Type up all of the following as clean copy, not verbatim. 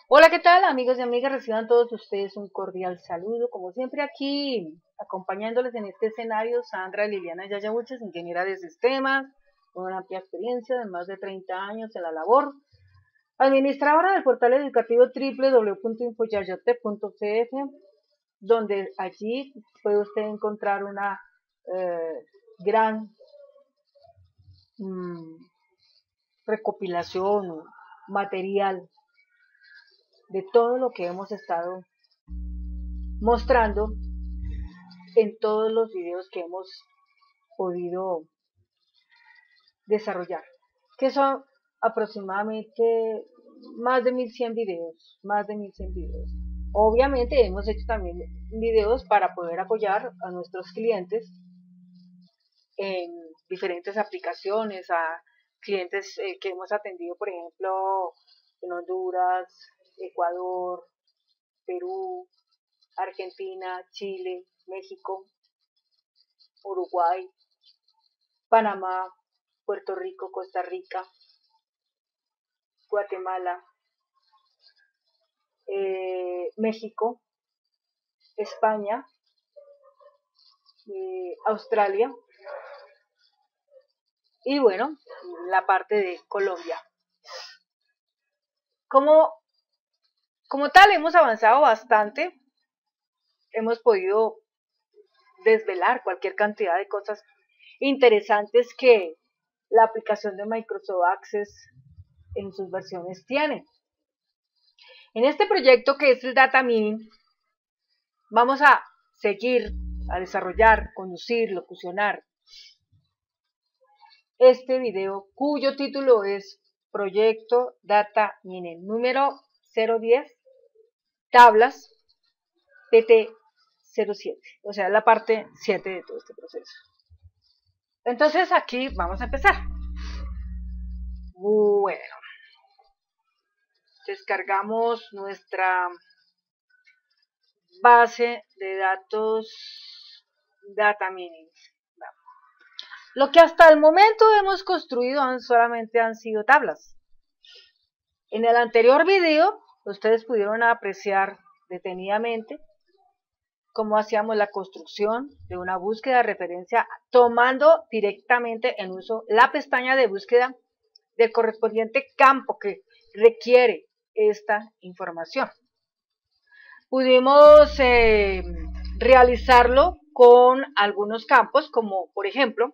Hola, ¿qué tal amigos y amigas? Reciban todos ustedes un cordial saludo. Como siempre aquí, acompañándoles en este escenario, Sandra Liliana Yayabuches, ingeniera de sistemas, con una amplia experiencia de más de 30 años en la labor, administradora del portal educativo www.infoyayate.cf, donde allí puede usted encontrar una gran mm, recopilación o material de todo lo que hemos estado mostrando en todos los videos que hemos podido desarrollar, que son aproximadamente más de 1100 videos. Obviamente hemos hecho también videos para poder apoyar a nuestros clientes en diferentes aplicaciones, a clientes que hemos atendido, por ejemplo, en Honduras, Ecuador, Perú, Argentina, Chile, México, Uruguay, Panamá, Puerto Rico, Costa Rica, Guatemala, México, España, Australia y bueno, la parte de Colombia. Como, como tal, hemos avanzado bastante, hemos podido desvelar cualquier cantidad de cosas interesantes que la aplicación de Microsoft Access en sus versiones tiene. En este proyecto que es el Data Mining, vamos a seguir, a desarrollar, conducir, locucionar este video cuyo título es Proyecto Data Mining número 010, tablas PT07, o sea, la parte 7 de todo este proceso. Entonces aquí vamos a empezar. Bueno, descargamos nuestra base de datos Data Mining. Lo que hasta el momento hemos construido solamente han sido tablas. En el anterior video, ustedes pudieron apreciar detenidamente cómo hacíamos la construcción de una búsqueda de referencia tomando directamente en uso la pestaña de búsqueda del correspondiente campo que requiere esta información. Pudimos realizarlo con algunos campos, como por ejemplo,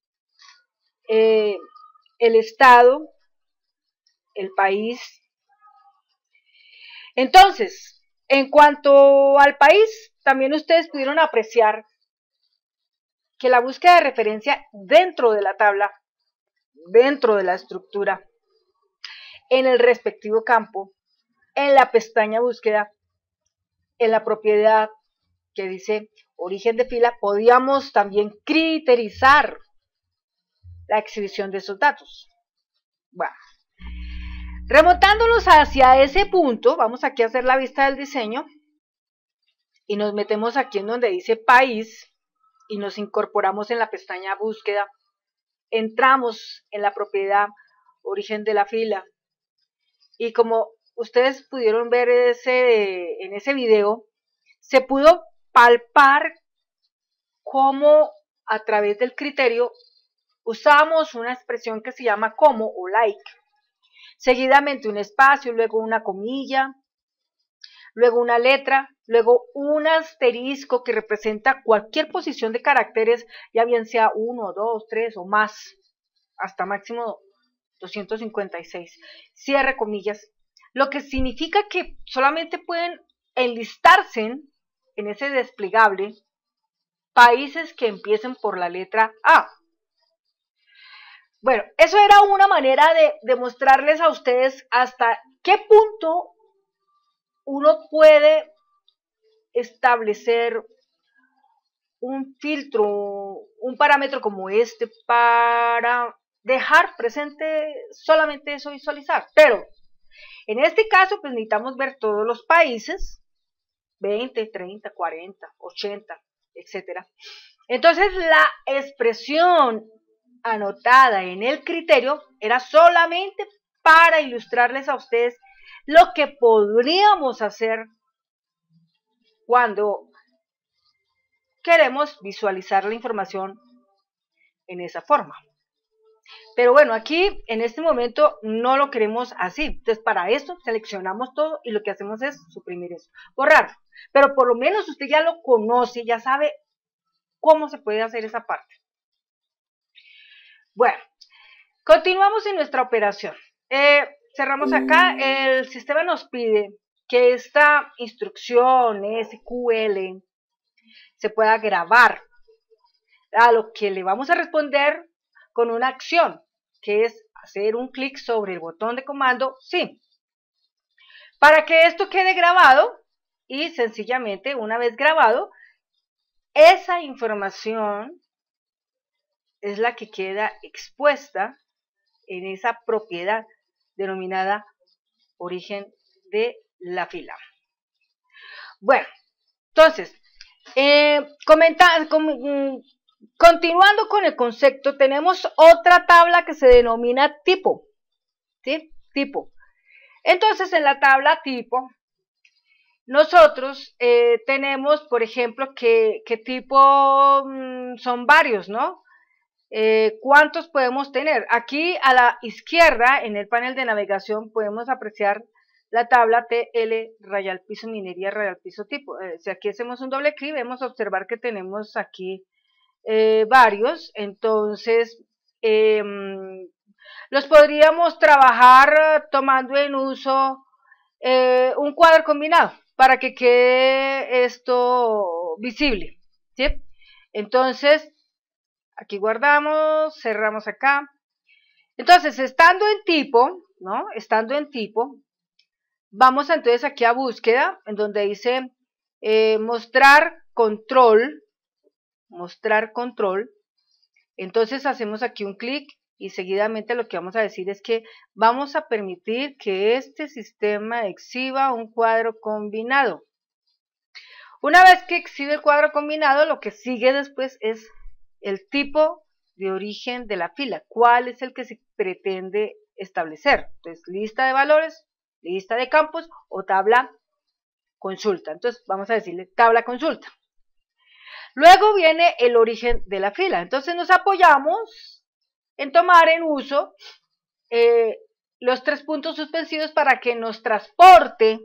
el estado, el país. Entonces, en cuanto al país, también ustedes pudieron apreciar que la búsqueda de referencia dentro de la tabla, dentro de la estructura, en el respectivo campo, en la pestaña búsqueda, en la propiedad que dice origen de fila, podíamos también criterizar la exhibición de esos datos. Bueno, remontándonos hacia ese punto, vamos aquí a hacer la vista del diseño y nos metemos aquí en donde dice país y nos incorporamos en la pestaña búsqueda, entramos en la propiedad origen de la fila y como ustedes pudieron ver en ese video, se pudo palpar cómo a través del criterio usábamos una expresión que se llama como o like, seguidamente un espacio, luego una comilla, luego una letra, luego un asterisco que representa cualquier posición de caracteres, ya bien sea 1, 2, 3 o más, hasta máximo 256, cierre comillas, lo que significa que solamente pueden enlistarse en ese desplegable países que empiecen por la letra A. Bueno, eso era una manera de demostrarles a ustedes hasta qué punto uno puede establecer un filtro, un parámetro como este para dejar presente solamente eso, visualizar. Pero en este caso, pues necesitamos ver todos los países, 20, 30, 40, 80, etcétera. Entonces la expresión anotada en el criterio era solamente para ilustrarles a ustedes lo que podríamos hacer cuando queremos visualizar la información en esa forma. Pero bueno, aquí en este momento no lo queremos así. Entonces para esto seleccionamos todo y lo que hacemos es suprimir eso, borrar. Pero por lo menos usted ya lo conoce, ya sabe cómo se puede hacer esa parte. Bueno, continuamos en nuestra operación. Cerramos acá. El sistema nos pide que esta instrucción SQL se pueda grabar, a lo que le vamos a responder con una acción, que es hacer un clic sobre el botón de comando sí, para que esto quede grabado y sencillamente una vez grabado, esa información es la que queda expuesta en esa propiedad denominada origen de la fila. Bueno, entonces, continuando con el concepto, tenemos otra tabla que se denomina tipo, ¿sí? Tipo. Entonces, en la tabla tipo, nosotros tenemos, por ejemplo, que tipo son varios, ¿no? ¿Cuántos podemos tener? Aquí a la izquierda, en el panel de navegación, podemos apreciar la tabla TL rayal piso minería rayal piso tipo. Si aquí hacemos un doble clic, vamos a observar que tenemos aquí varios. Entonces, los podríamos trabajar tomando en uso un cuadro combinado para que quede esto visible, ¿sí? Entonces, aquí guardamos, cerramos acá. Entonces, estando en tipo, ¿no? Estando en tipo, vamos entonces aquí a búsqueda, en donde dice mostrar control. Entonces hacemos aquí un clic y seguidamente lo que vamos a decir es que vamos a permitir que este sistema exhiba un cuadro combinado. Una vez que exhibe el cuadro combinado, lo que sigue después es el tipo de origen de la fila. ¿Cuál es el que se pretende establecer? Entonces, lista de valores, lista de campos o tabla consulta. Entonces, vamos a decirle tabla consulta. Luego viene el origen de la fila. Entonces, nos apoyamos en tomar en uso los 3 puntos suspensivos para que nos transporte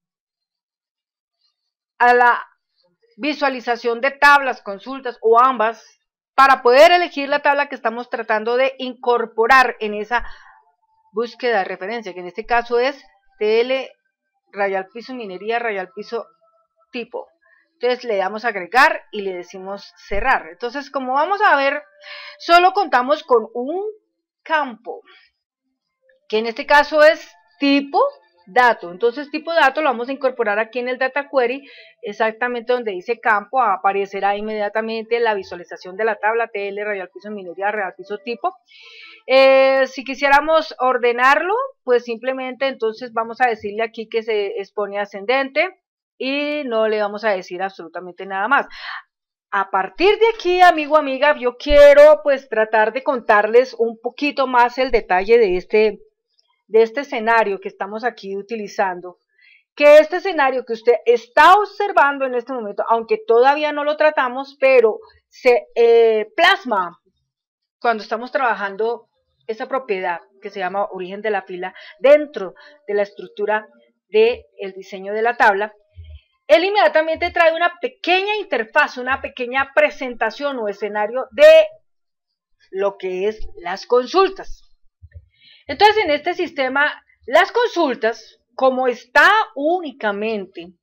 a la visualización de tablas, consultas o ambas, para poder elegir la tabla que estamos tratando de incorporar en esa búsqueda de referencia, que en este caso es TL rayal piso minería rayal piso tipo. Entonces le damos a agregar y le decimos cerrar. Entonces, como vamos a ver, solo contamos con un campo, que en este caso es tipo dato. Entonces, tipo dato lo vamos a incorporar aquí en el data query, exactamente donde dice campo, aparecerá inmediatamente la visualización de la tabla TL rayal piso minería rayal piso tipo. Si quisiéramos ordenarlo, pues simplemente entonces vamos a decirle aquí que se expone ascendente y no le vamos a decir absolutamente nada más. A partir de aquí, amigo, amiga, yo quiero pues tratar de contarles un poquito más el detalle de este escenario que estamos aquí utilizando, que este escenario que usted está observando en este momento, aunque todavía no lo tratamos, pero se plasma cuando estamos trabajando esa propiedad que se llama origen de la fila dentro de la estructura del diseño de la tabla. Él inmediatamente trae una pequeña interfaz, una pequeña presentación o escenario de lo que es las consultas. Entonces, en este sistema, las consultas, como está únicamente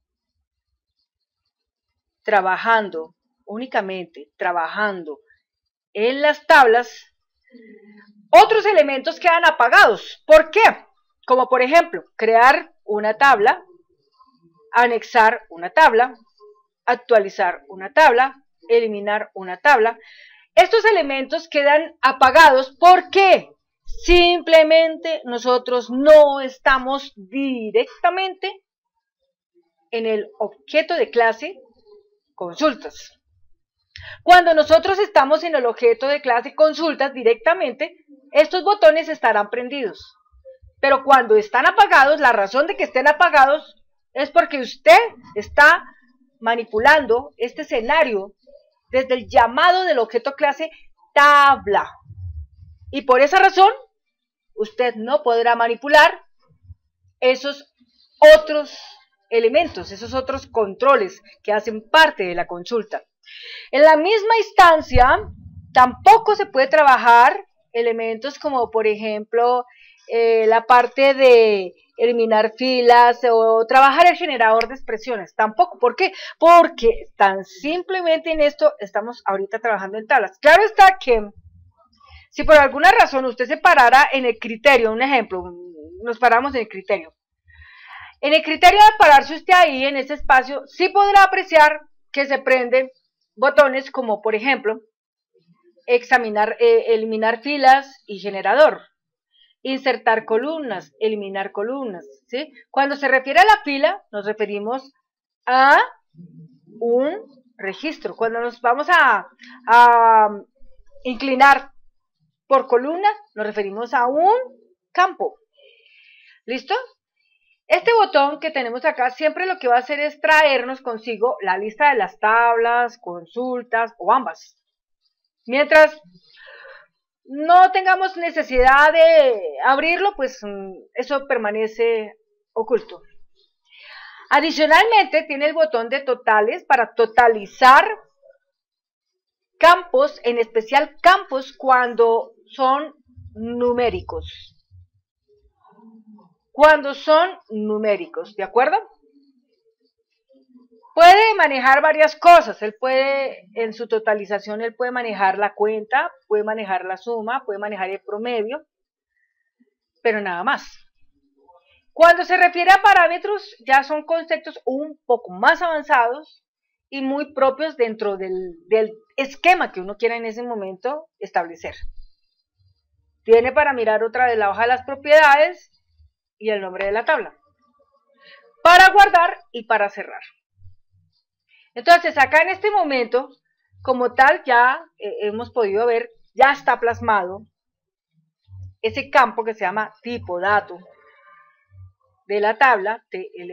trabajando en las tablas, otros elementos quedan apagados. ¿Por qué? Como por ejemplo, crear una tabla, anexar una tabla, actualizar una tabla, eliminar una tabla. Estos elementos quedan apagados. ¿Por qué? Simplemente nosotros no estamos directamente en el objeto de clase consultas. Cuando nosotros estamos en el objeto de clase consultas directamente, estos botones estarán prendidos. Pero cuando están apagados, la razón de que estén apagados es porque usted está manipulando este escenario desde el llamado del objeto clase tabla. Y por esa razón, usted no podrá manipular esos otros elementos, esos otros controles que hacen parte de la consulta. En la misma instancia, tampoco se puede trabajar elementos como, por ejemplo, la parte de eliminar filas o trabajar el generador de expresiones. Tampoco. ¿Por qué? Porque tan simplemente en esto estamos ahorita trabajando en tablas. Claro está que si por alguna razón usted se parara en el criterio, un ejemplo, nos paramos en el criterio. En el criterio de pararse usted ahí, en ese espacio, sí podrá apreciar que se prenden botones como, por ejemplo, eliminar filas y generador, insertar columnas, eliminar columnas, ¿sí? Cuando se refiere a la fila, nos referimos a un registro. Cuando nos vamos a inclinar por columna, nos referimos a un campo. ¿Listo? Este botón que tenemos acá siempre lo que va a hacer es traernos consigo la lista de las tablas, consultas o ambas. Mientras no tengamos necesidad de abrirlo, pues eso permanece oculto. Adicionalmente tiene el botón de totales para totalizar campos, en especial campos cuando son numéricos. Cuando son numéricos, ¿de acuerdo? Puede manejar varias cosas, él puede, en su totalización, él puede manejar la cuenta, puede manejar la suma, puede manejar el promedio, pero nada más. Cuando se refiere a parámetros, ya son conceptos un poco más avanzados y muy propios dentro del esquema que uno quiera en ese momento establecer. Tiene para mirar otra vez la hoja de las propiedades y el nombre de la tabla, para guardar y para cerrar. Entonces acá en este momento, como tal, ya hemos podido ver, ya está plasmado ese campo que se llama tipo dato de la tabla,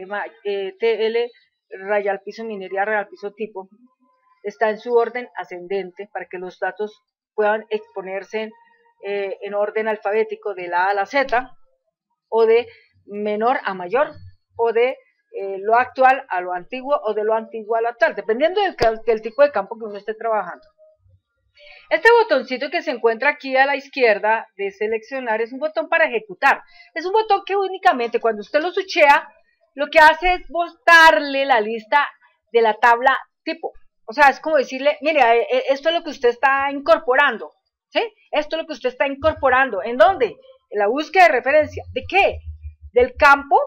TL raya al piso minería raya al piso tipo, está en su orden ascendente para que los datos puedan exponerse en orden alfabético de la A a la Z, o de menor a mayor, o de lo actual a lo antiguo, o de lo antiguo a lo actual, dependiendo del tipo de campo que uno esté trabajando. Este botoncito que se encuentra aquí a la izquierda de seleccionar es un botón para ejecutar. Es un botón que únicamente cuando usted lo switchea, lo que hace es botarle la lista de la tabla tipo. O sea, es como decirle, mire, esto es lo que usted está incorporando, ¿sí? Esto es lo que usted está incorporando. ¿En dónde? En la búsqueda de referencia. ¿De qué? Del campo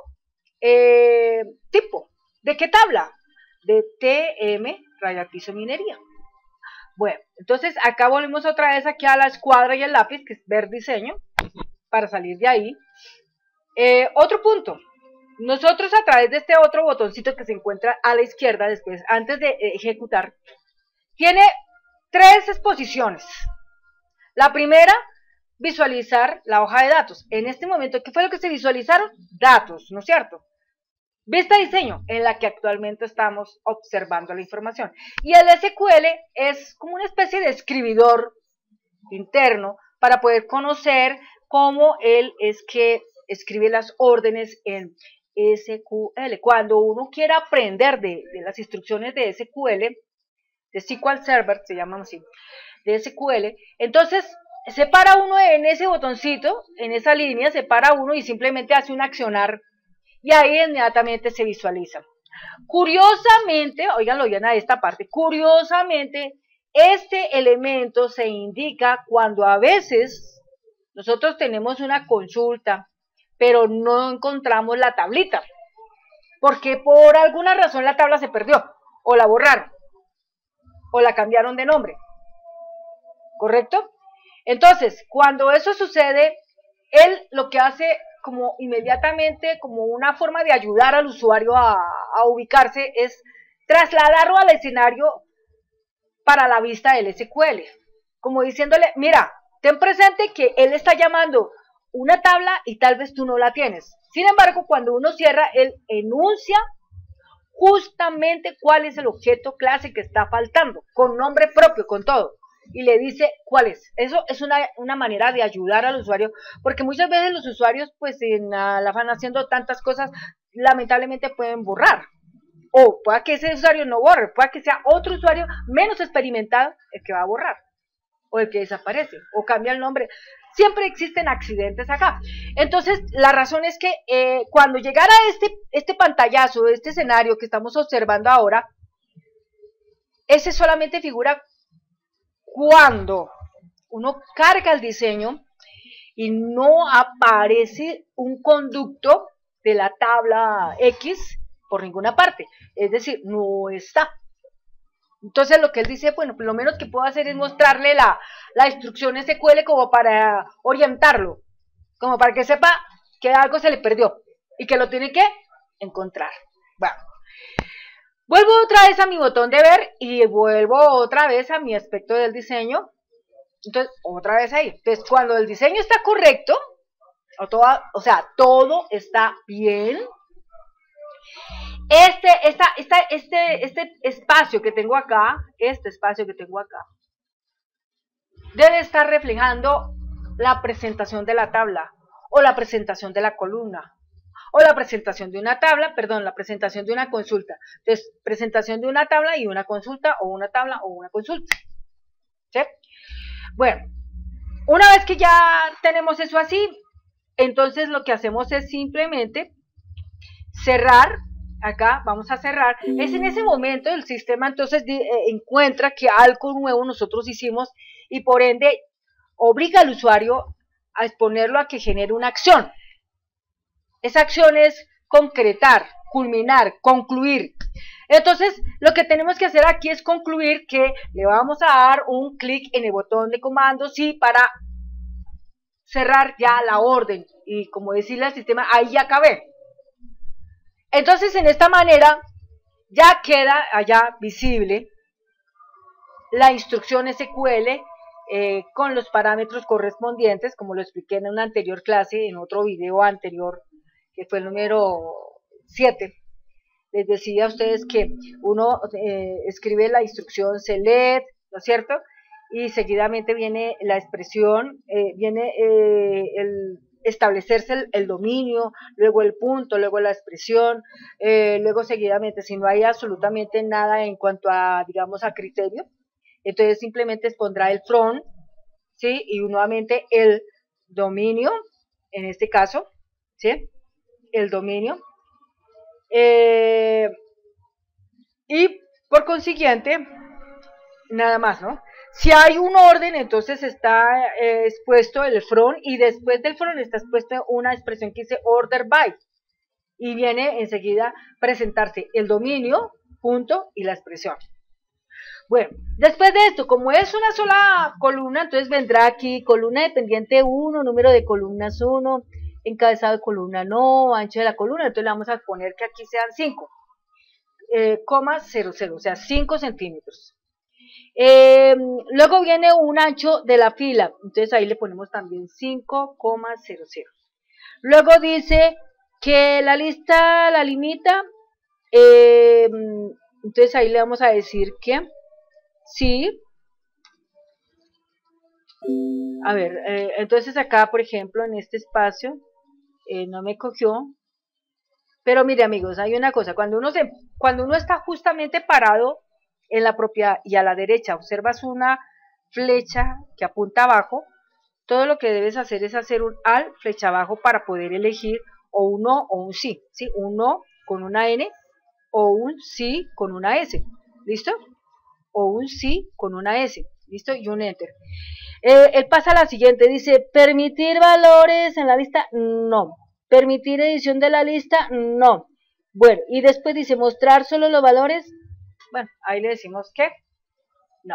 tipo. ¿De qué tabla? De TM raya piso minería. Bueno, entonces acá volvemos otra vez aquí a la escuadra y el lápiz, que es ver diseño, para salir de ahí. Otro punto. Nosotros a través de este otro botoncito que se encuentra a la izquierda, después, antes de ejecutar, tiene 3 exposiciones. La primera, visualizar la hoja de datos. En este momento, ¿qué fue lo que se visualizaron? Datos, ¿no es cierto? Vista diseño, en la que actualmente estamos observando la información. Y el SQL es como una especie de escribidor interno para poder conocer cómo él es que escribe las órdenes en SQL. Cuando uno quiera aprender de las instrucciones de SQL, de SQL Server, se llaman así, de SQL, entonces se para uno en ese botoncito, en esa línea, se para uno y simplemente hace un accionar y ahí inmediatamente se visualiza. Curiosamente, óiganlo bien a esta parte, curiosamente, este elemento se indica cuando a veces nosotros tenemos una consulta, pero no encontramos la tablita, porque por alguna razón la tabla se perdió, o la borraron, o la cambiaron de nombre, ¿correcto? Entonces, cuando eso sucede, él lo que hace como inmediatamente, como una forma de ayudar al usuario a ubicarse, es trasladarlo al escenario para la vista del SQL, como diciéndole, mira, ten presente que él está llamando una tabla y tal vez tú no la tienes. Sin embargo, cuando uno cierra, él enuncia justamente cuál es el objeto clase que está faltando, con nombre propio, con todo, y le dice cuál es. Eso es una manera de ayudar al usuario, porque muchas veces los usuarios, pues en la afán haciendo tantas cosas, lamentablemente pueden borrar, o pueda que ese usuario no borre, pueda que sea otro usuario menos experimentado el que va a borrar, o el que desaparece, o cambia el nombre. Siempre existen accidentes acá. Entonces, la razón es que cuando llegara este pantallazo, este escenario que estamos observando ahora, ese solamente figura cuando uno carga el diseño y no aparece un conducto de la tabla X por ninguna parte. Es decir, no está. Entonces lo que él dice, bueno, pues lo menos que puedo hacer es mostrarle la instrucción SQL como para orientarlo, como para que sepa que algo se le perdió y que lo tiene que encontrar. Bueno, vuelvo otra vez a mi botón de ver y vuelvo otra vez a mi aspecto del diseño. Entonces, otra vez ahí. Entonces, cuando el diseño está correcto, o sea, todo está bien, este espacio que tengo acá, debe estar reflejando la presentación de la tabla, o la presentación de la columna, o la presentación de una tabla, perdón, la presentación de una consulta. Entonces, presentación de una tabla y una consulta, o una tabla o una consulta. ¿Sí? Bueno, una vez que ya tenemos eso así, entonces lo que hacemos es simplemente cerrar. Acá vamos a cerrar. Es en ese momento el sistema entonces encuentra que algo nuevo nosotros hicimos y por ende obliga al usuario a exponerlo a que genere una acción. Esa acción es concretar, culminar, concluir. Entonces lo que tenemos que hacer aquí es concluir, que le vamos a dar un clic en el botón de comando sí para cerrar ya la orden y como decirle al sistema, ahí ya acabé. Entonces, en esta manera, ya queda allá visible la instrucción SQL con los parámetros correspondientes, como lo expliqué en una anterior clase, en otro video anterior, que fue el número 7. Les decía a ustedes que uno escribe la instrucción select, ¿no es cierto? Y seguidamente viene la expresión, viene el establecerse el dominio, luego el punto, luego la expresión, luego seguidamente, si no hay absolutamente nada en cuanto a, digamos, a criterio, entonces simplemente expondrá el from, ¿sí? Y nuevamente el dominio, en este caso, ¿sí? El dominio. Y por consiguiente, nada más, ¿no? Si hay un orden, entonces está expuesto el from y después del from está expuesta una expresión que dice order by y viene enseguida presentarse el dominio, punto y la expresión. Bueno, después de esto, como es una sola columna, entonces vendrá aquí columna dependiente 1, número de columnas 1, encabezado de columna no, ancho de la columna, entonces le vamos a poner que aquí sean 5, coma 00, o sea 5 centímetros. Luego viene un ancho de la fila, entonces ahí le ponemos también 5,00. Luego dice que la lista la limita, entonces ahí le vamos a decir que sí. A ver, entonces acá por ejemplo en este espacio no me cogió, pero mire amigos, hay una cosa, cuando uno está justamente parado en la propiedad y a la derecha observas una flecha que apunta abajo, todo lo que debes hacer es hacer un al flecha abajo para poder elegir o un no o un sí, ¿sí? Un no con una N o un sí con una S, ¿listo? O un sí con una S, ¿listo? Y un enter. Él pasa a la siguiente, dice, permitir valores en la lista, no. Permitir edición de la lista, no. Bueno, y después dice, mostrar solo los valores, bueno, ahí le decimos que no.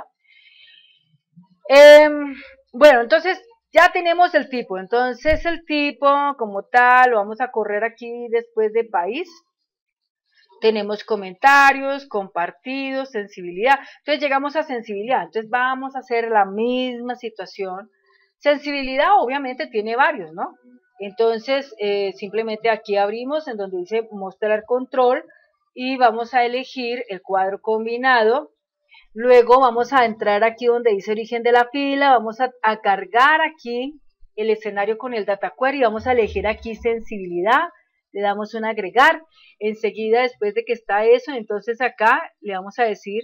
Bueno, entonces ya tenemos el tipo. Entonces el tipo como tal, lo vamos a correr aquí después de país. Tenemos comentarios, compartidos, sensibilidad. Entonces llegamos a sensibilidad. Entonces vamos a hacer la misma situación Sensibilidad obviamente tiene varios, ¿no? Entonces, simplemente aquí abrimos en donde dice mostrar control y vamos a elegir el cuadro combinado. Luego vamos a entrar aquí donde dice origen de la fila, vamos a cargar aquí el escenario con el data query, vamos a elegir aquí sensibilidad, le damos un agregar, enseguida después de que está eso, entonces acá le vamos a decir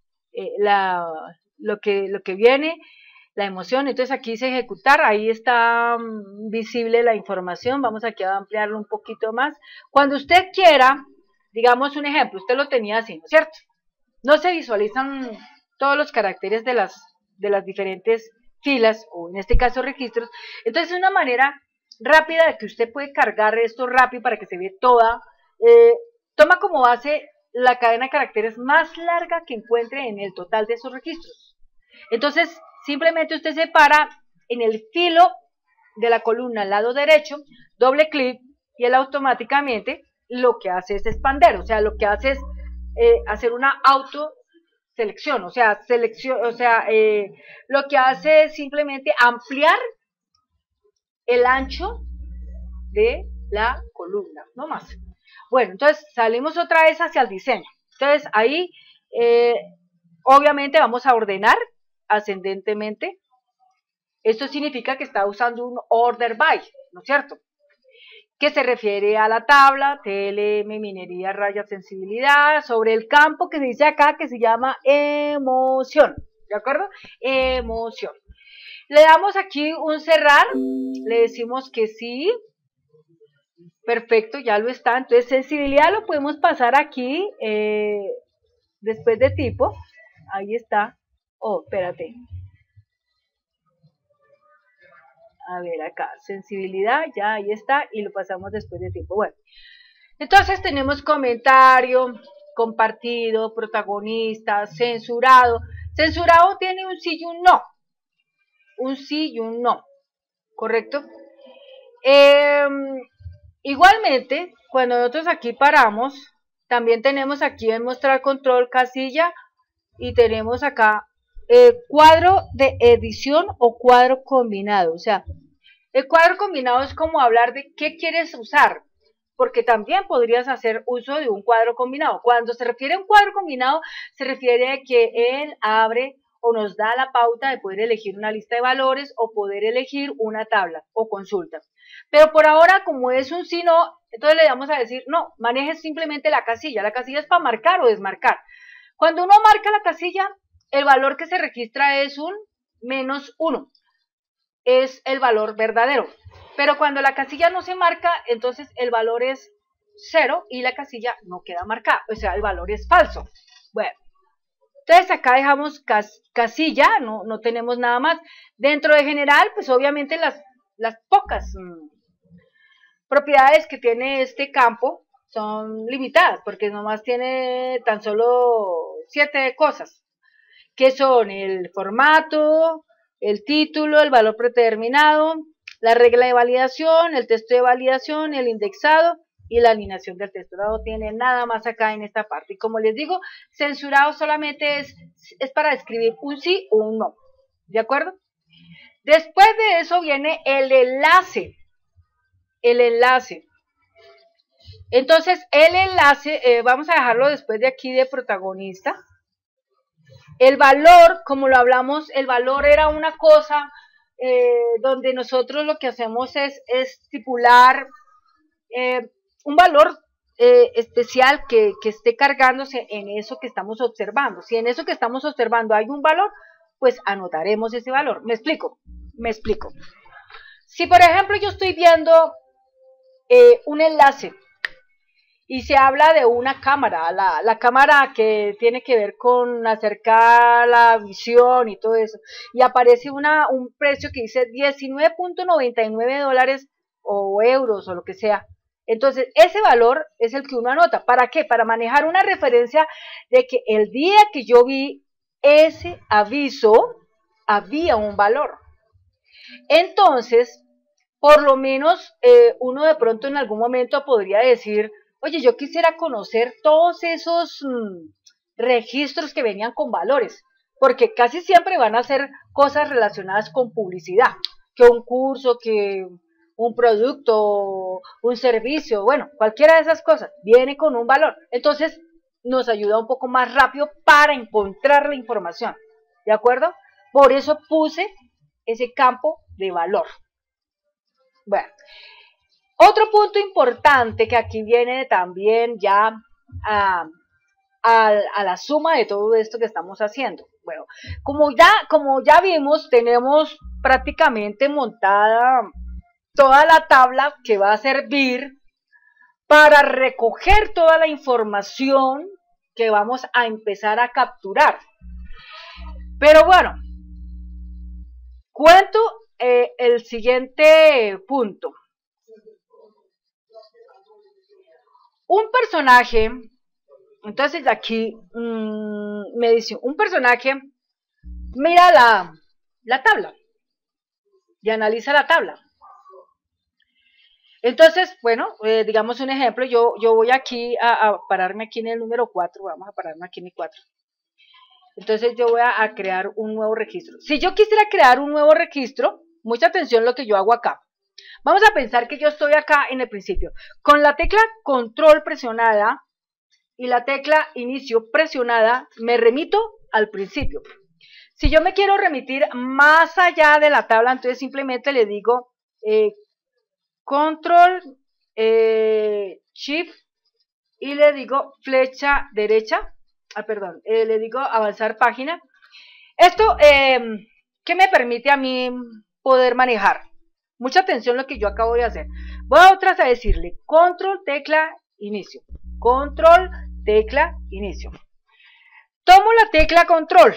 lo que viene, la emoción, entonces aquí dice ejecutar, ahí está visible la información, vamos aquí a ampliarlo un poquito más. Cuando usted quiera, digamos un ejemplo, usted lo tenía así, ¿no es cierto? No se visualizan todos los caracteres de las diferentes filas, o en este caso registros, entonces es una manera rápida de que usted puede cargar esto rápido para que se vea toda, toma como base la cadena de caracteres más larga que encuentre en el total de esos registros. Entonces, simplemente usted separa en el filo de la columna al lado derecho, doble clic y él automáticamente lo que hace es expander, o sea, lo que hace es hacer una autoselección, o sea, lo que hace es simplemente ampliar el ancho de la columna, no más. Bueno, entonces salimos otra vez hacia el diseño. Entonces ahí, obviamente vamos a ordenar ascendentemente. Esto significa que está usando un order by, ¿no es cierto? Que se refiere a la tabla, TLM, minería, raya, sensibilidad, sobre el campo que se dice acá que se llama emoción, ¿de acuerdo? Emoción. Le damos aquí un cerrar, le decimos que sí, perfecto, ya lo está. Entonces sensibilidad lo podemos pasar aquí, después de tipo, ahí está. Oh, espérate. A ver acá, sensibilidad, ya ahí está, y lo pasamos después de tipo. Bueno, entonces tenemos comentario, compartido, protagonista, censurado. Censurado tiene un sí y un no. Un sí y un no, ¿correcto? Igualmente, cuando nosotros aquí paramos, también tenemos aquí en mostrar control casilla y tenemos acá cuadro de edición o cuadro combinado. O sea, el cuadro combinado es como hablar de qué quieres usar, porque también podrías hacer uso de un cuadro combinado. Cuando se refiere a un cuadro combinado, se refiere a que él abre o nos da la pauta de poder elegir una lista de valores o poder elegir una tabla o consulta. Pero por ahora, como es un sí, no, entonces le vamos a decir, no, manejes simplemente la casilla. La casilla es para marcar o desmarcar. Cuando uno marca la casilla, el valor que se registra es un -1. Es el valor verdadero. Pero cuando la casilla no se marca, entonces el valor es 0 y la casilla no queda marcada. O sea, el valor es falso. Bueno. Entonces acá dejamos casilla, no tenemos nada más. Dentro de general, pues obviamente las pocas propiedades que tiene este campo son limitadas, porque nomás tiene tan solo 7 cosas, que son el formato, el título, el valor predeterminado, la regla de validación, el texto de validación, el indexado y la alineación del texto. No tiene nada más acá en esta parte. Y como les digo, censurado solamente es para escribir un sí o un no. ¿De acuerdo? Después de eso viene el enlace. El enlace. Entonces, el enlace, vamos a dejarlo después de aquí de protagonista. El valor, como lo hablamos, el valor era una cosa donde nosotros lo que hacemos es estipular un valor especial que esté cargándose en eso que estamos observando. Si en eso que estamos observando hay un valor, pues anotaremos ese valor. ¿Me explico? Me explico. Si por ejemplo yo estoy viendo un enlace y se habla de una cámara, la cámara que tiene que ver con acercar la visión y todo eso, y aparece un precio que dice $19.99 o euros o lo que sea. Entonces, ese valor es el que uno anota. ¿Para qué? Para manejar una referencia de que el día que yo vi ese aviso, había un valor. Entonces, por lo menos, uno de pronto en algún momento podría decir, oye, yo quisiera conocer todos esos registros que venían con valores, porque casi siempre van a ser cosas relacionadas con publicidad. que un curso, que un producto, un servicio, bueno, cualquiera de esas cosas, viene con un valor. Entonces, nos ayuda un poco más rápido para encontrar la información, ¿de acuerdo? Por eso puse ese campo de valor. Bueno, otro punto importante que aquí viene también ya a la suma de todo esto que estamos haciendo. Bueno, como ya vimos, tenemos prácticamente montada toda la tabla que va a servir para recoger toda la información que vamos a empezar a capturar. Pero bueno, cuento el siguiente punto. Un personaje, entonces aquí me dice, un personaje mira la tabla y analiza la tabla. Entonces, bueno, digamos un ejemplo, yo voy aquí a pararme aquí en el número 4, vamos a pararme aquí en el 4. Entonces yo voy a crear un nuevo registro. Si yo quisiera crear un nuevo registro, mucha atención lo que yo hago acá. Vamos a pensar que yo estoy acá en el principio. Con la tecla control presionada y la tecla inicio presionada, me remito al principio. Si yo me quiero remitir más allá de la tabla, entonces simplemente le digo control, shift y le digo flecha derecha, le digo avanzar página. Esto, ¿qué me permite a mí poder manejar? Mucha atención lo que yo acabo de hacer. Voy a otra vez a decirle control, tecla, inicio. Control, tecla, inicio. Tomo la tecla control.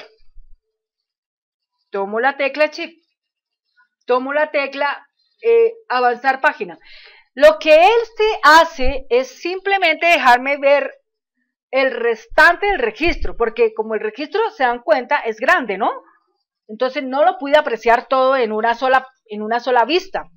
Tomo la tecla shift. Tomo la tecla avanzar página. Lo que este hace es simplemente dejarme ver el restante del registro, porque como el registro, se dan cuenta, es grande, ¿no? Entonces no lo pude apreciar todo en una sola vista.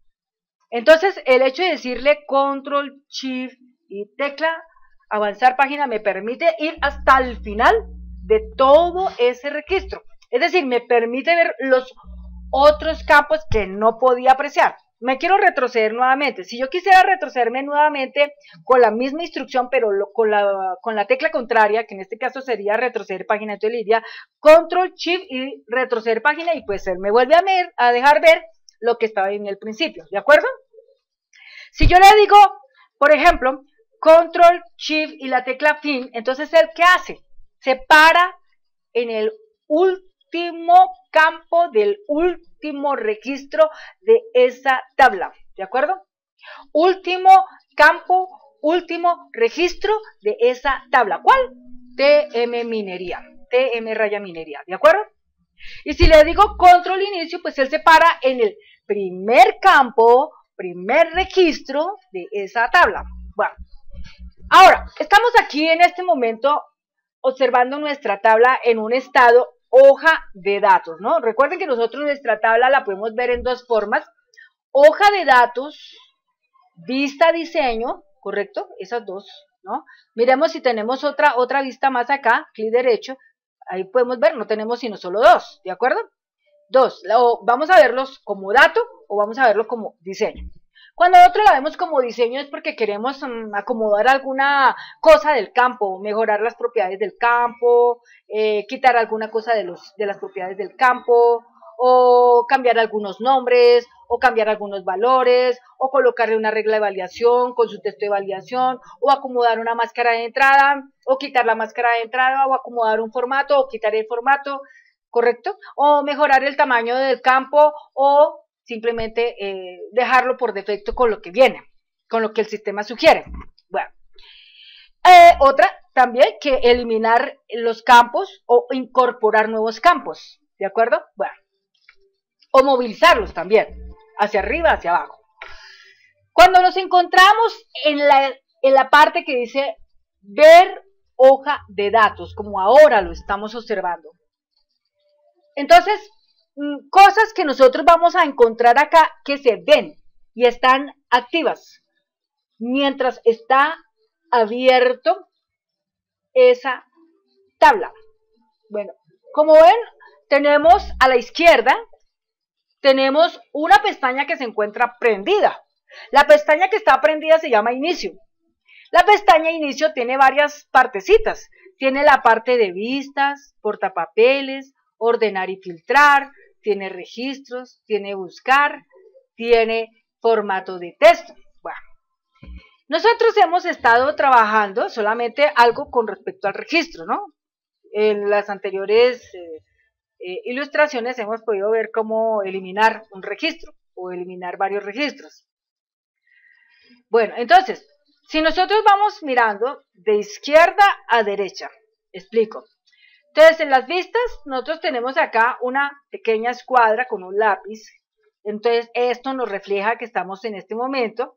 Entonces el hecho de decirle control, shift y tecla avanzar página me permite ir hasta el final de todo ese registro. Es decir, me permite ver los otros campos que no podía apreciar. Me quiero retroceder nuevamente. Si yo quisiera retrocederme nuevamente con la misma instrucción, pero con la tecla contraria, que en este caso sería retroceder página, entonces le diría control, shift y retroceder página, y pues él me vuelve a dejar ver lo que estaba en el principio, ¿de acuerdo? Si yo le digo, por ejemplo, control, shift y la tecla fin, entonces ¿él qué hace? Se para en el último campo del último registro de esa tabla, ¿de acuerdo? Último campo, último registro de esa tabla. ¿Cuál? TM minería, TM raya minería, ¿de acuerdo? Y si le digo control inicio, pues él se para en el primer campo, primer registro de esa tabla. Bueno, ahora, estamos aquí en este momento observando nuestra tabla en un estado hoja de datos, ¿no? Recuerden que nosotros nuestra tabla la podemos ver en dos formas: hoja de datos, vista diseño, ¿correcto? Esas dos, ¿no? Miremos si tenemos otra vista más acá, clic derecho, ahí podemos ver, no tenemos sino solo dos, ¿de acuerdo? Dos, vamos a verlos como dato o vamos a verlo como diseño. Cuando nosotros la vemos como diseño es porque queremos acomodar alguna cosa del campo, mejorar las propiedades del campo, quitar alguna cosa de las propiedades del campo, o cambiar algunos nombres, o cambiar algunos valores, o colocarle una regla de validación con su texto de validación, o acomodar una máscara de entrada, o quitar la máscara de entrada, o acomodar un formato, o quitar el formato, ¿correcto? O mejorar el tamaño del campo, o simplemente dejarlo por defecto con lo que viene, con lo que el sistema sugiere. Bueno, otra también, que eliminar los campos o incorporar nuevos campos, ¿de acuerdo? Bueno, o movilizarlos también, hacia arriba, hacia abajo. Cuando nos encontramos en la parte que dice ver hoja de datos, como ahora lo estamos observando, entonces, cosas que nosotros vamos a encontrar acá que se ven y están activas mientras está abierto esa tabla. Bueno, como ven, tenemos a la izquierda tenemos una pestaña que se encuentra prendida. La pestaña que está prendida se llama inicio. La pestaña inicio tiene varias partecitas. Tiene la parte de vistas, portapapeles, ordenar y filtrar, tiene registros, tiene buscar, tiene formato de texto. Bueno, nosotros hemos estado trabajando solamente algo con respecto al registro, ¿no? En las anteriores ilustraciones hemos podido ver cómo eliminar un registro o eliminar varios registros. Bueno, entonces, si nosotros vamos mirando de izquierda a derecha, explico. Entonces, en las vistas, nosotros tenemos acá una pequeña escuadra con un lápiz. Entonces, esto nos refleja que estamos en este momento.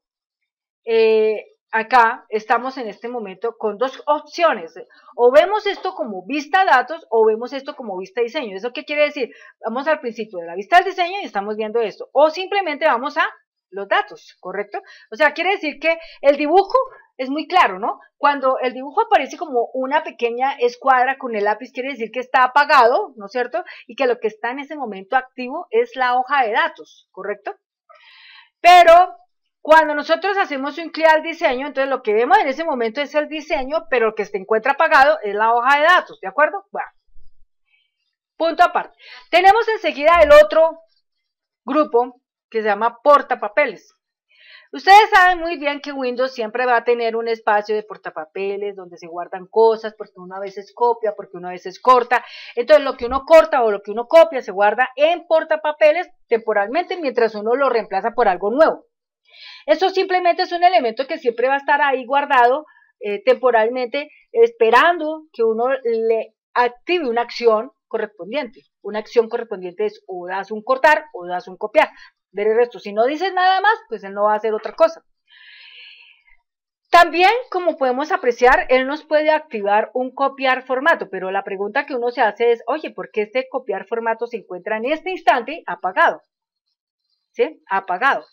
Acá estamos en este momento con dos opciones. O vemos esto como vista datos o vemos esto como vista diseño. ¿Eso qué quiere decir? Vamos al principio de la vista del diseño y estamos viendo esto. O simplemente vamos a los datos, ¿correcto? O sea, quiere decir que el dibujo es muy claro, ¿no? Cuando el dibujo aparece como una pequeña escuadra con el lápiz, quiere decir que está apagado, ¿no es cierto? Y que lo que está en ese momento activo es la hoja de datos, ¿correcto? Pero cuando nosotros hacemos un clic al diseño, entonces lo que vemos en ese momento es el diseño, pero lo que se encuentra apagado es la hoja de datos, ¿de acuerdo? Bueno, punto aparte. Tenemos enseguida el otro grupo que se llama portapapeles. Ustedes saben muy bien que Windows siempre va a tener un espacio de portapapeles donde se guardan cosas, porque uno a veces copia, porque uno a veces corta. Entonces lo que uno corta o lo que uno copia se guarda en portapapeles temporalmente mientras uno lo reemplaza por algo nuevo. Eso simplemente es un elemento que siempre va a estar ahí guardado temporalmente, esperando que uno le active una acción correspondiente. Una acción correspondiente es o das un cortar o das un copiar. Del resto, si no dices nada más, pues él no va a hacer otra cosa. También, como podemos apreciar, él nos puede activar un copiar formato, pero la pregunta que uno se hace es, oye, ¿por qué este copiar formato se encuentra en este instante apagado? ¿Sí? Apagado.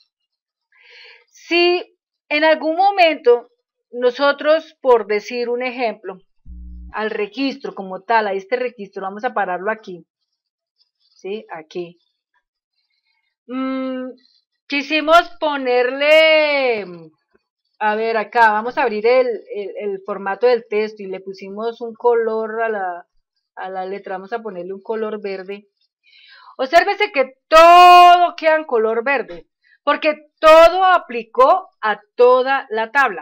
Si en algún momento nosotros, por decir un ejemplo, al registro como tal, a este registro, vamos a pararlo aquí, ¿sí? Aquí. Quisimos ponerle, a ver acá, vamos a abrir el formato del texto y le pusimos un color a la letra, vamos a ponerle un color verde. Obsérvese que todo queda en color verde, porque todo aplicó a toda la tabla.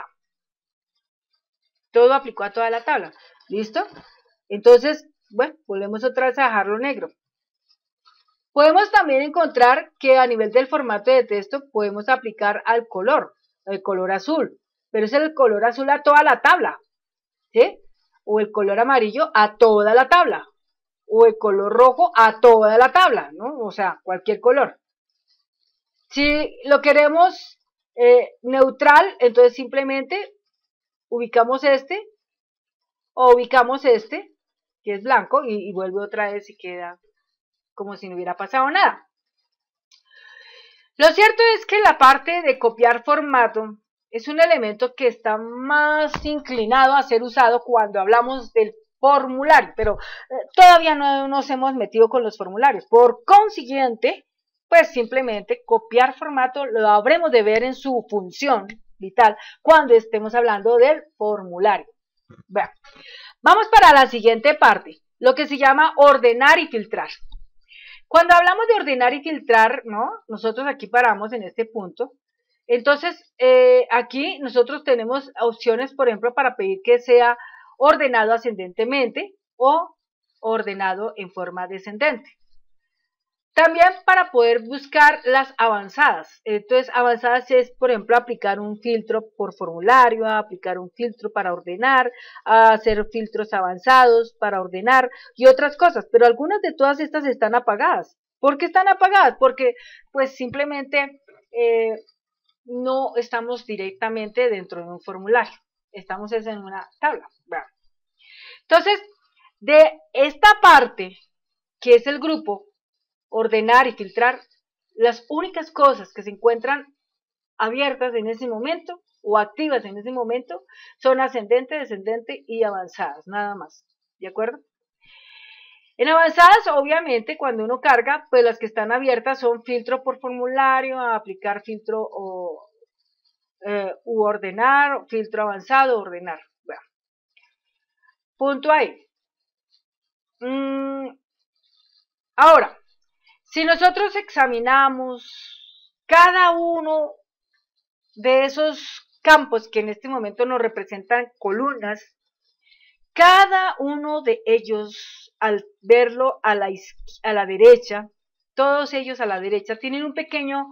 Todo aplicó a toda la tabla. ¿Listo? Entonces, bueno, volvemos otra vez a dejarlo negro. Podemos también encontrar que a nivel del formato de texto podemos aplicar al color, el color azul, pero es el color azul a toda la tabla, ¿sí? O el color amarillo a toda la tabla, o el color rojo a toda la tabla, ¿no? O sea, cualquier color. Si lo queremos neutral, entonces simplemente ubicamos este, o ubicamos este, que es blanco, y vuelve otra vez y queda como si no hubiera pasado nada. Lo cierto es que la parte de copiar formato es un elemento que está más inclinado a ser usado cuando hablamos del formulario, pero todavía no nos hemos metido con los formularios. Por consiguiente, pues simplemente copiar formato lo habremos de ver en su función vital cuando estemos hablando del formulario. Bueno, vamos para la siguiente parte, lo que se llama ordenar y filtrar. Cuando hablamos de ordenar y filtrar, ¿no? Nosotros aquí paramos en este punto. Entonces, aquí nosotros tenemos opciones, por ejemplo, para pedir que sea ordenado ascendentemente o ordenado en forma descendente. También para poder buscar las avanzadas. Entonces, avanzadas es, por ejemplo, aplicar un filtro por formulario, aplicar un filtro para ordenar, hacer filtros avanzados para ordenar y otras cosas. Pero algunas de todas estas están apagadas. ¿Por qué están apagadas? Porque, pues, simplemente no estamos directamente dentro de un formulario. Estamos en una tabla. Bueno. Entonces, de esta parte, que es el grupo, ordenar y filtrar, las únicas cosas que se encuentran abiertas en ese momento o activas en ese momento son ascendente, descendente y avanzadas, nada más, ¿de acuerdo? En avanzadas, obviamente, cuando uno carga, pues las que están abiertas son filtro por formulario, aplicar filtro u ordenar, filtro avanzado, ordenar. Bueno, punto ahí. Ahora, si nosotros examinamos cada uno de esos campos que en este momento nos representan columnas, cada uno de ellos, al verlo a la derecha, todos ellos a la derecha, tienen un pequeño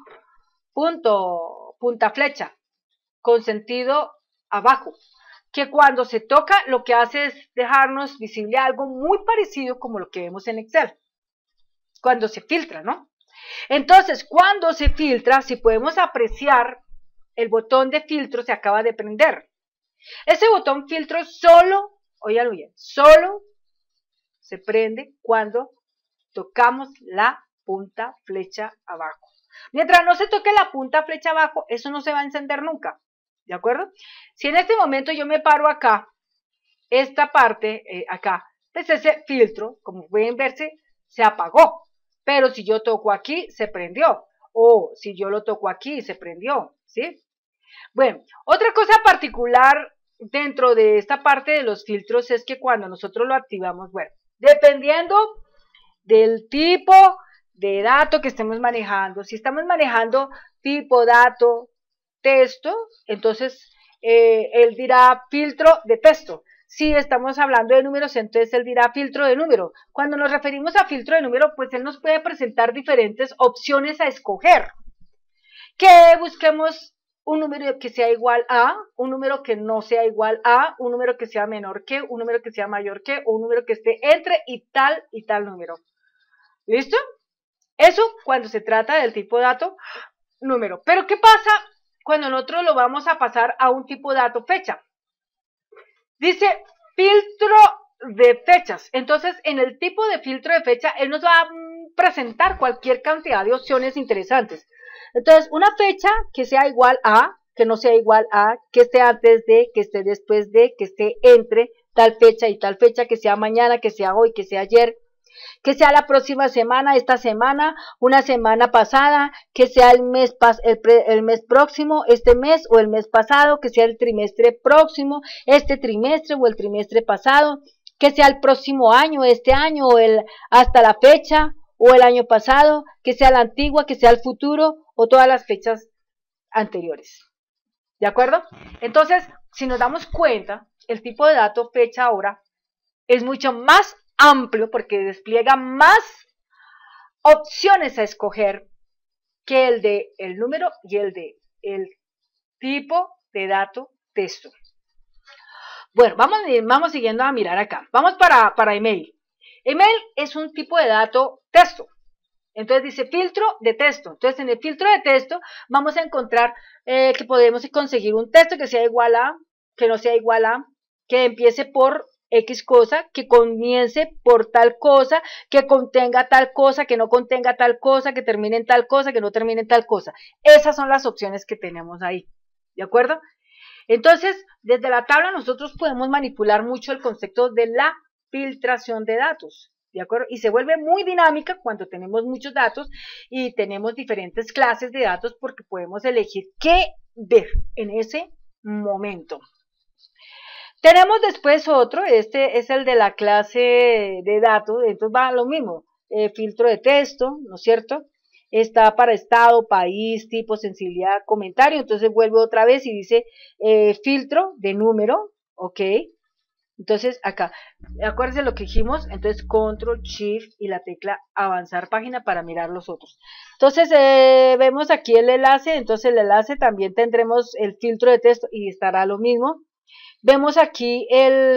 punta flecha, con sentido abajo, que cuando se toca lo que hace es dejarnos visible algo muy parecido como lo que vemos en Excel, cuando se filtra, ¿no? Entonces, cuando se filtra, si podemos apreciar, el botón de filtro se acaba de prender. Ese botón filtro solo, óiganlo bien, solo se prende cuando tocamos la punta flecha abajo. Mientras no se toque la punta flecha abajo, eso no se va a encender nunca, ¿de acuerdo? Si en este momento yo me paro acá, esta parte, acá, pues ese filtro, como pueden verse, se apagó. Pero si yo toco aquí, se prendió. O si yo lo toco aquí, se prendió, ¿sí? Bueno, otra cosa particular dentro de esta parte de los filtros es que cuando nosotros lo activamos, bueno, dependiendo del tipo de dato que estemos manejando, si estamos manejando tipo dato texto, entonces él dirá filtro de texto. Si estamos hablando de números, entonces él dirá filtro de número. Cuando nos referimos a filtro de número, pues él nos puede presentar diferentes opciones a escoger. Que busquemos un número que sea igual a, un número que no sea igual a, un número que sea menor que, un número que sea mayor que, o un número que esté entre y tal número. ¿Listo? Eso cuando se trata del tipo dato número. Pero ¿qué pasa cuando nosotros lo vamos a pasar a un tipo dato fecha? Dice filtro de fechas. Entonces, en el tipo de filtro de fecha, él nos va a presentar cualquier cantidad de opciones interesantes. Entonces, una fecha que sea igual a, que no sea igual a, que esté antes de, que esté después de, que esté entre tal fecha y tal fecha, que sea mañana, que sea hoy, que sea ayer, que sea la próxima semana, esta semana, una semana pasada, que sea el mes próximo, este mes o el mes pasado, que sea el trimestre próximo, este trimestre o el trimestre pasado, que sea el próximo año, este año o hasta la fecha o el año pasado, que sea la antigua, que sea el futuro o todas las fechas anteriores. ¿De acuerdo? Entonces, si nos damos cuenta, el tipo de dato fecha ahora es mucho más amplio porque despliega más opciones a escoger que el de el número y el de el tipo de dato texto. Bueno, vamos siguiendo a mirar acá. Vamos para email. Email es un tipo de dato texto. Entonces dice filtro de texto. Entonces en el filtro de texto vamos a encontrar que podemos conseguir un texto que sea igual a, que no sea igual a, que empiece por X cosa, que comience por tal cosa, que contenga tal cosa, que no contenga tal cosa, que termine en tal cosa, que no termine en tal cosa. Esas son las opciones que tenemos ahí. ¿De acuerdo? Entonces, desde la tabla nosotros podemos manipular mucho el concepto de la filtración de datos. ¿De acuerdo? Y se vuelve muy dinámica cuando tenemos muchos datos y tenemos diferentes clases de datos porque podemos elegir qué ver en ese momento. Tenemos después otro, este es el de la clase de datos, entonces va lo mismo, filtro de texto, ¿no es cierto? Está para estado, país, tipo, sensibilidad, comentario, entonces vuelve otra vez y dice filtro de número, ¿ok? Entonces acá, acuérdense lo que dijimos, entonces control, shift y la tecla avanzar página para mirar los otros. Entonces vemos aquí el enlace, entonces el enlace también tendremos el filtro de texto y estará lo mismo. Vemos aquí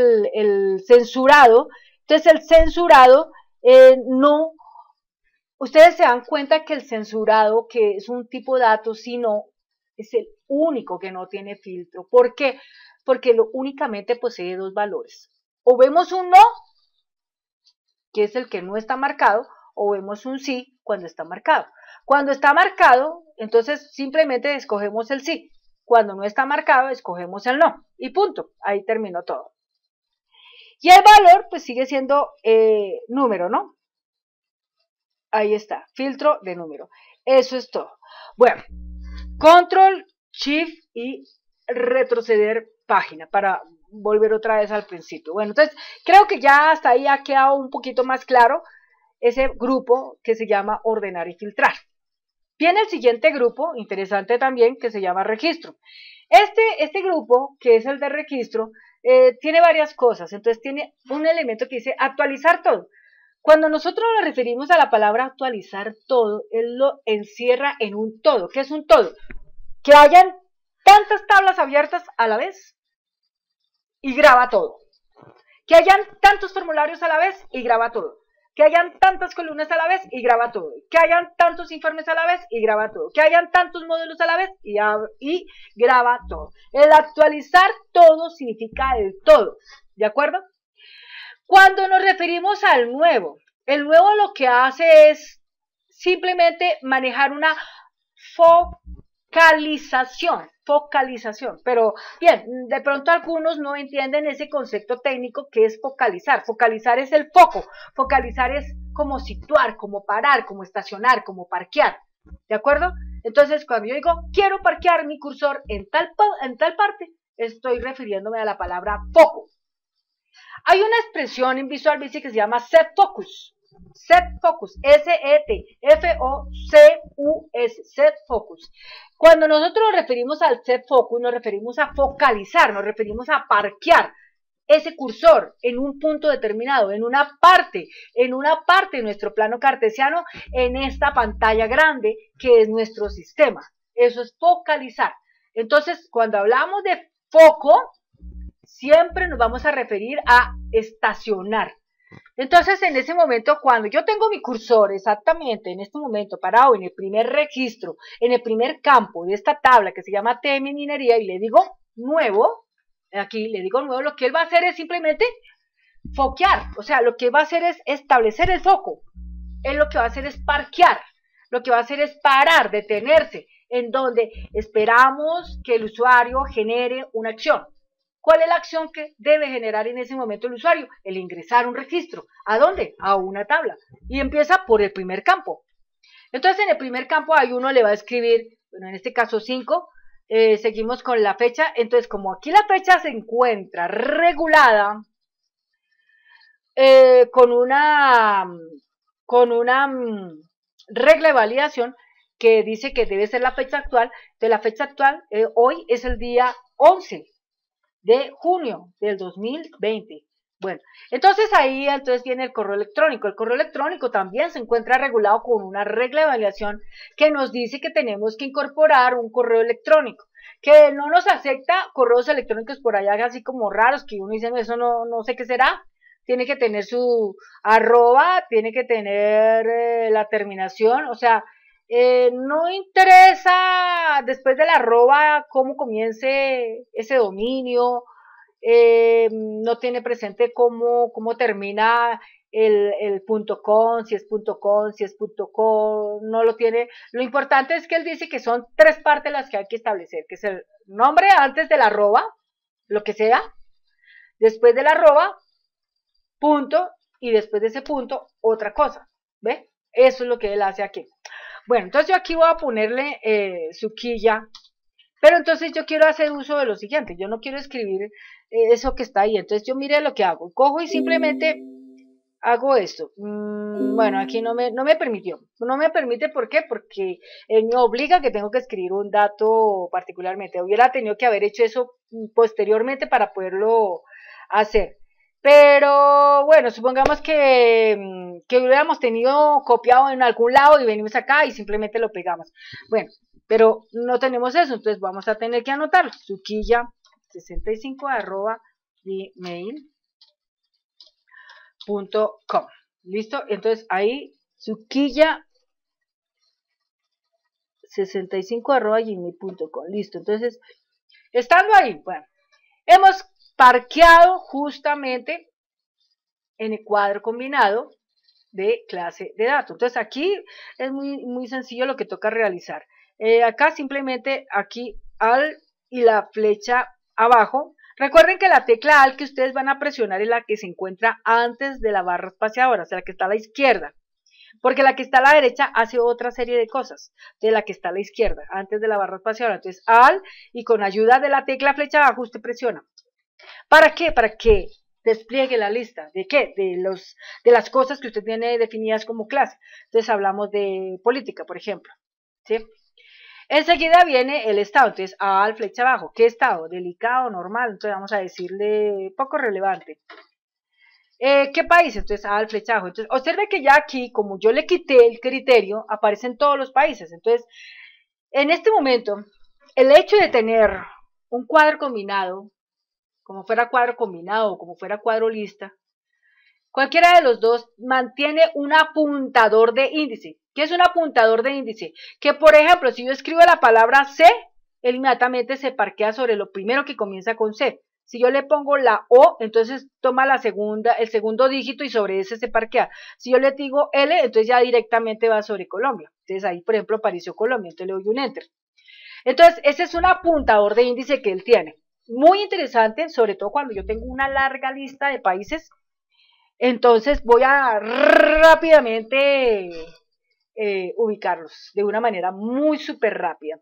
el censurado, entonces el censurado no, ustedes se dan cuenta que el censurado, que es un tipo de datos, si no, es el único que no tiene filtro. ¿Por qué? Porque únicamente posee dos valores. O vemos un no, que es el que no está marcado, o vemos un sí cuando está marcado. Cuando está marcado, entonces simplemente escogemos el sí. Cuando no está marcado, escogemos el no. Y punto. Ahí terminó todo. Y el valor pues sigue siendo número, ¿no? Ahí está, filtro de número. Eso es todo. Bueno, control, shift y retroceder página para volver otra vez al principio. Bueno, entonces creo que ya hasta ahí ha quedado un poquito más claro ese grupo que se llama ordenar y filtrar. Viene el siguiente grupo, interesante también, que se llama registro. Este grupo, que es el de registro, tiene varias cosas. Entonces tiene un elemento que dice actualizar todo. Cuando nosotros nos referimos a la palabra actualizar todo, él lo encierra en un todo. ¿Qué es un todo? Que hayan tantas tablas abiertas a la vez y graba todo. Que hayan tantos formularios a la vez y graba todo. Que hayan tantas columnas a la vez y graba todo. Que hayan tantos informes a la vez y graba todo. Que hayan tantos módulos a la vez y graba todo. El actualizar todo significa el todo. ¿De acuerdo? Cuando nos referimos al nuevo, el nuevo lo que hace es simplemente manejar una focalización, pero bien, de pronto algunos no entienden ese concepto técnico que es focalizar. Focalizar es el foco, focalizar es como situar, como parar, como estacionar, como parquear, ¿de acuerdo? Entonces cuando yo digo quiero parquear mi cursor en tal parte, estoy refiriéndome a la palabra foco. Hay una expresión en Visual Basic que se llama set focus. Set focus, S-E-T-F-O-C-U-S, set focus. Cuando nosotros nos referimos al set focus, nos referimos a focalizar, nos referimos a parquear ese cursor en un punto determinado, en una parte de nuestro plano cartesiano, en esta pantalla grande que es nuestro sistema. Eso es focalizar. Entonces, cuando hablamos de foco, siempre nos vamos a referir a estacionar. Entonces, en ese momento, cuando yo tengo mi cursor exactamente en este momento parado en el primer registro, en el primer campo de esta tabla que se llama TM Minería y le digo nuevo, aquí le digo nuevo, lo que él va a hacer es simplemente foquear, o sea, lo que va a hacer es establecer el foco, él lo que va a hacer es parquear, lo que va a hacer es parar, detenerse, en donde esperamos que el usuario genere una acción. ¿Cuál es la acción que debe generar en ese momento el usuario? El ingresar un registro. ¿A dónde? A una tabla. Y empieza por el primer campo. Entonces, en el primer campo ahí uno le va a escribir, bueno, en este caso 5, seguimos con la fecha. Entonces, como aquí la fecha se encuentra regulada con una regla de validación que dice que debe ser la fecha actual, de la fecha actual, hoy es el día 11 de junio del 2020. Bueno, entonces ahí viene el correo electrónico. El correo electrónico también se encuentra regulado con una regla de validación que nos dice que tenemos que incorporar un correo electrónico, que no nos acepta correos electrónicos por allá así como raros, que uno dice, eso no sé qué será. Tiene que tener su arroba, tiene que tener la terminación, o sea, no interesa después del arroba cómo comience ese dominio, no tiene presente cómo termina el .com, si es .com, si es .co, no lo tiene. Lo importante es que él dice que son 3 partes las que hay que establecer, que es el nombre antes del arroba, lo que sea, después del arroba, punto, y después de ese punto, otra cosa, ¿ve? Eso es lo que él hace aquí. Bueno, entonces yo aquí voy a ponerle su quilla, pero entonces yo quiero hacer uso de lo siguiente, yo no quiero escribir eso que está ahí, entonces yo mire lo que hago, cojo y simplemente hago esto. Bueno, aquí no me permitió, no me permite, ¿por qué? Porque él me obliga que tengo que escribir un dato particularmente, hubiera tenido que haber hecho eso posteriormente para poderlo hacer. Pero bueno, supongamos que hubiéramos tenido copiado en algún lado y venimos acá y simplemente lo pegamos. Bueno, pero no tenemos eso, entonces vamos a tener que anotarlo. suquilla65@gmail.com. ¿Listo? Entonces ahí, suquilla65@gmail.com. Listo, entonces, estando ahí, bueno, hemos parqueado justamente en el cuadro combinado de clase de datos. Entonces aquí es muy sencillo lo que toca realizar. Acá simplemente aquí y la flecha abajo Recuerden que la tecla Alt que ustedes van a presionar es la que se encuentra antes de la barra espaciadora, o sea, la que está a la izquierda. Porque la que está a la derecha hace otra serie de cosas de la que está a la izquierda, antes de la barra espaciadora. Entonces, Alt, y con ayuda de la tecla flecha abajo, usted presiona. ¿Para qué? Para que despliegue la lista. ¿De qué? De las cosas que usted tiene definidas como clase. Entonces, hablamos de política, por ejemplo. ¿Sí? Enseguida viene el estado. Entonces, Alt, flecha abajo. ¿Qué estado? Delicado, normal. Entonces, vamos a decirle poco relevante. ¿Qué país? Entonces, al flechajo. Entonces, observe que ya aquí, como yo le quité el criterio, aparecen todos los países. Entonces, en este momento, el hecho de tener un cuadro combinado, como fuera cuadro combinado o como fuera cuadro lista, cualquiera de los dos mantiene un apuntador de índice. ¿Qué es un apuntador de índice? Que, por ejemplo, si yo escribo la palabra C, él inmediatamente se parquea sobre lo primero que comienza con C. Si yo le pongo la O, entonces toma el segundo dígito y sobre ese se parquea. Si yo le digo L, entonces ya directamente va sobre Colombia. Entonces ahí, por ejemplo, apareció Colombia, entonces le doy un Enter. Entonces, ese es un apuntador de índice que él tiene. Muy interesante, sobre todo cuando yo tengo una larga lista de países. Entonces voy a rápidamente ubicarlos de una manera muy súper rápida.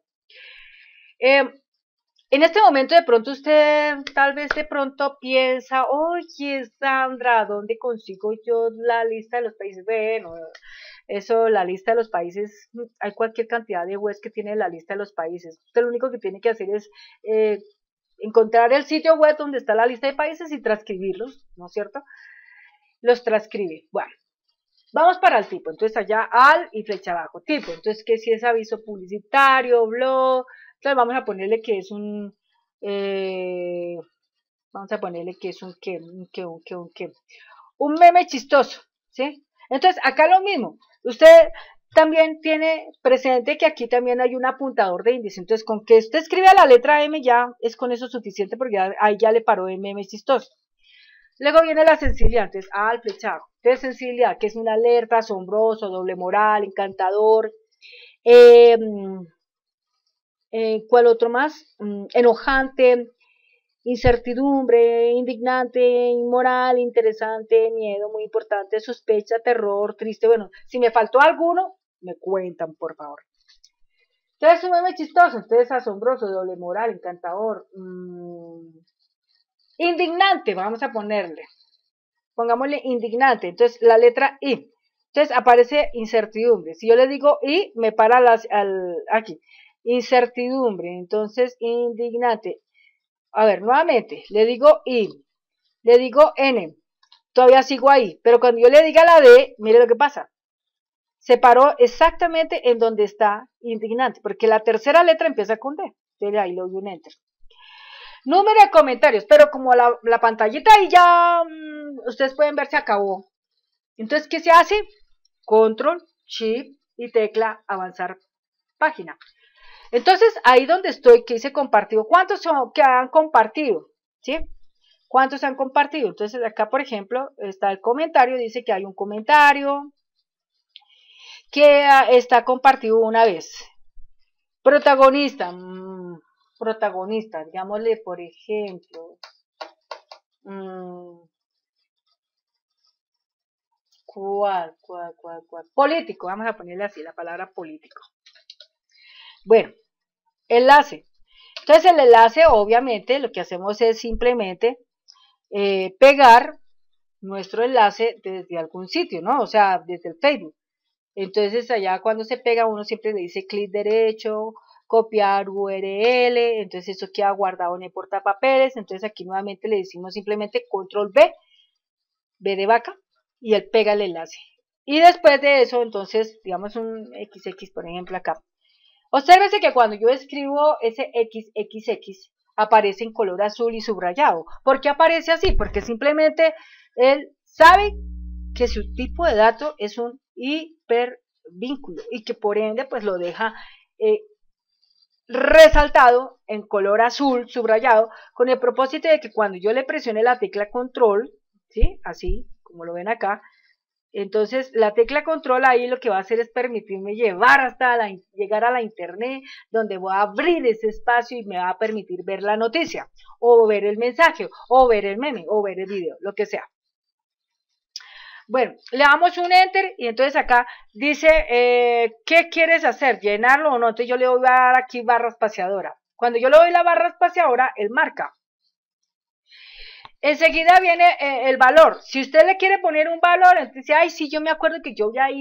En este momento de pronto usted tal vez de pronto piensa, oye Sandra, ¿dónde consigo yo la lista de los países? Bueno, eso, la lista de los países, hay cualquier cantidad de webs que tiene la lista de los países. Usted lo único que tiene que hacer es encontrar el sitio web donde está la lista de países y transcribirlos, ¿no es cierto? Los transcribe. Bueno, vamos para el tipo. Entonces allá al y flecha abajo. Tipo, entonces que si es aviso publicitario, blog. Entonces vamos a ponerle que es un, vamos a ponerle que es un un meme chistoso, ¿sí? Entonces acá lo mismo, usted también tiene presente que aquí también hay un apuntador de índice, entonces con que usted escriba la letra M ya es con eso suficiente porque ahí ya le paró de meme chistoso. Luego viene la sensibilidad, entonces al flechado, entonces sensibilidad, que es una alerta, asombroso, doble moral, encantador, ¿cuál otro más? Enojante, incertidumbre, indignante, inmoral, interesante, miedo, muy importante, sospecha, terror, triste. Bueno, si me faltó alguno, me cuentan, por favor. Entonces, un meme chistoso, entonces asombroso, doble moral, encantador, indignante, vamos a ponerle. Pongámosle indignante, entonces la letra I. Entonces aparece incertidumbre. Si yo le digo I, me para aquí. Incertidumbre, entonces indignante. A ver, nuevamente, le digo I, le digo N, todavía sigo ahí, pero cuando yo le diga la D, mire lo que pasa. Se paró exactamente en donde está indignante, porque la tercera letra empieza con D. Entonces ahí le doy un Enter. Número de comentarios, pero como la pantallita ahí ya, ustedes pueden ver, se acabó. Entonces, ¿qué se hace? Control, Shift y tecla avanzar página. Entonces, ahí donde estoy, que dice compartido, ¿cuántos son que han compartido? ¿Sí? ¿Cuántos han compartido? Entonces, acá, por ejemplo, está el comentario, dice que hay un comentario que está compartido una vez. Protagonista, protagonista, digámosle, por ejemplo, ¿cuál? Político, vamos a ponerle así la palabra político. Bueno, enlace. Entonces el enlace, obviamente, lo que hacemos es simplemente pegar nuestro enlace desde algún sitio, ¿no? O sea, desde el Facebook. Entonces allá cuando se pega uno siempre le dice clic derecho, copiar URL, entonces eso queda guardado en el portapapeles, entonces aquí nuevamente le decimos simplemente control B, B de vaca, y él pega el enlace. Y después de eso, entonces, digamos un XX, por ejemplo, acá. Obsérvese que cuando yo escribo ese XXX, aparece en color azul y subrayado. ¿Por qué aparece así? Porque simplemente él sabe que su tipo de dato es un hipervínculo y que por ende pues lo deja resaltado en color azul subrayado con el propósito de que cuando yo le presione la tecla control, ¿sí? Así como lo ven acá, Entonces, la tecla control ahí lo que va a hacer es permitirme llegar a la internet, donde voy a abrir ese espacio y me va a permitir ver la noticia, o ver el mensaje, o ver el meme, o ver el video, lo que sea. Bueno, le damos un enter y entonces acá dice, ¿qué quieres hacer? ¿Llenarlo o no? Entonces yo le voy a dar aquí barra espaciadora. Cuando yo le doy la barra espaciadora, él marca. Enseguida viene el valor. Si usted le quiere poner un valor, entonces dice, ay, sí, yo me acuerdo que yo ya di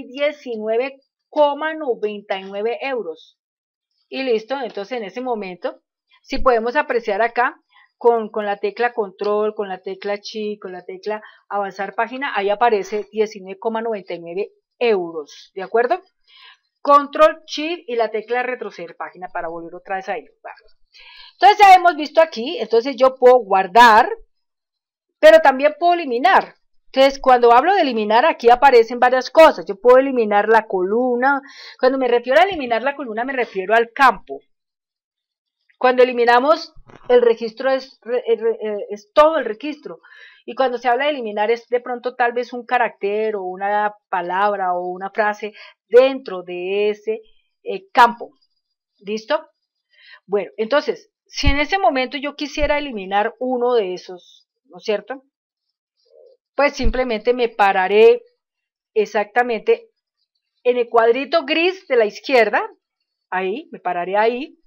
19,99 euros. Y listo, entonces en ese momento, si podemos apreciar acá, con la tecla control, con la tecla shift, con la tecla avanzar página, ahí aparece 19,99 euros, ¿de acuerdo? Control shift y la tecla retroceder página para volver otra vez ahí. Entonces ya hemos visto aquí, entonces yo puedo guardar, pero también puedo eliminar. Entonces, cuando hablo de eliminar, aquí aparecen varias cosas. Yo puedo eliminar la columna. Cuando me refiero a eliminar la columna, me refiero al campo. Cuando eliminamos el registro, es todo el registro. Y cuando se habla de eliminar, es de pronto tal vez un carácter o una palabra o una frase dentro de ese campo. ¿Listo? Bueno, entonces, si en ese momento yo quisiera eliminar uno de esos, ¿no es cierto? Pues simplemente me pararé exactamente en el cuadrito gris de la izquierda, ahí, me pararé ahí,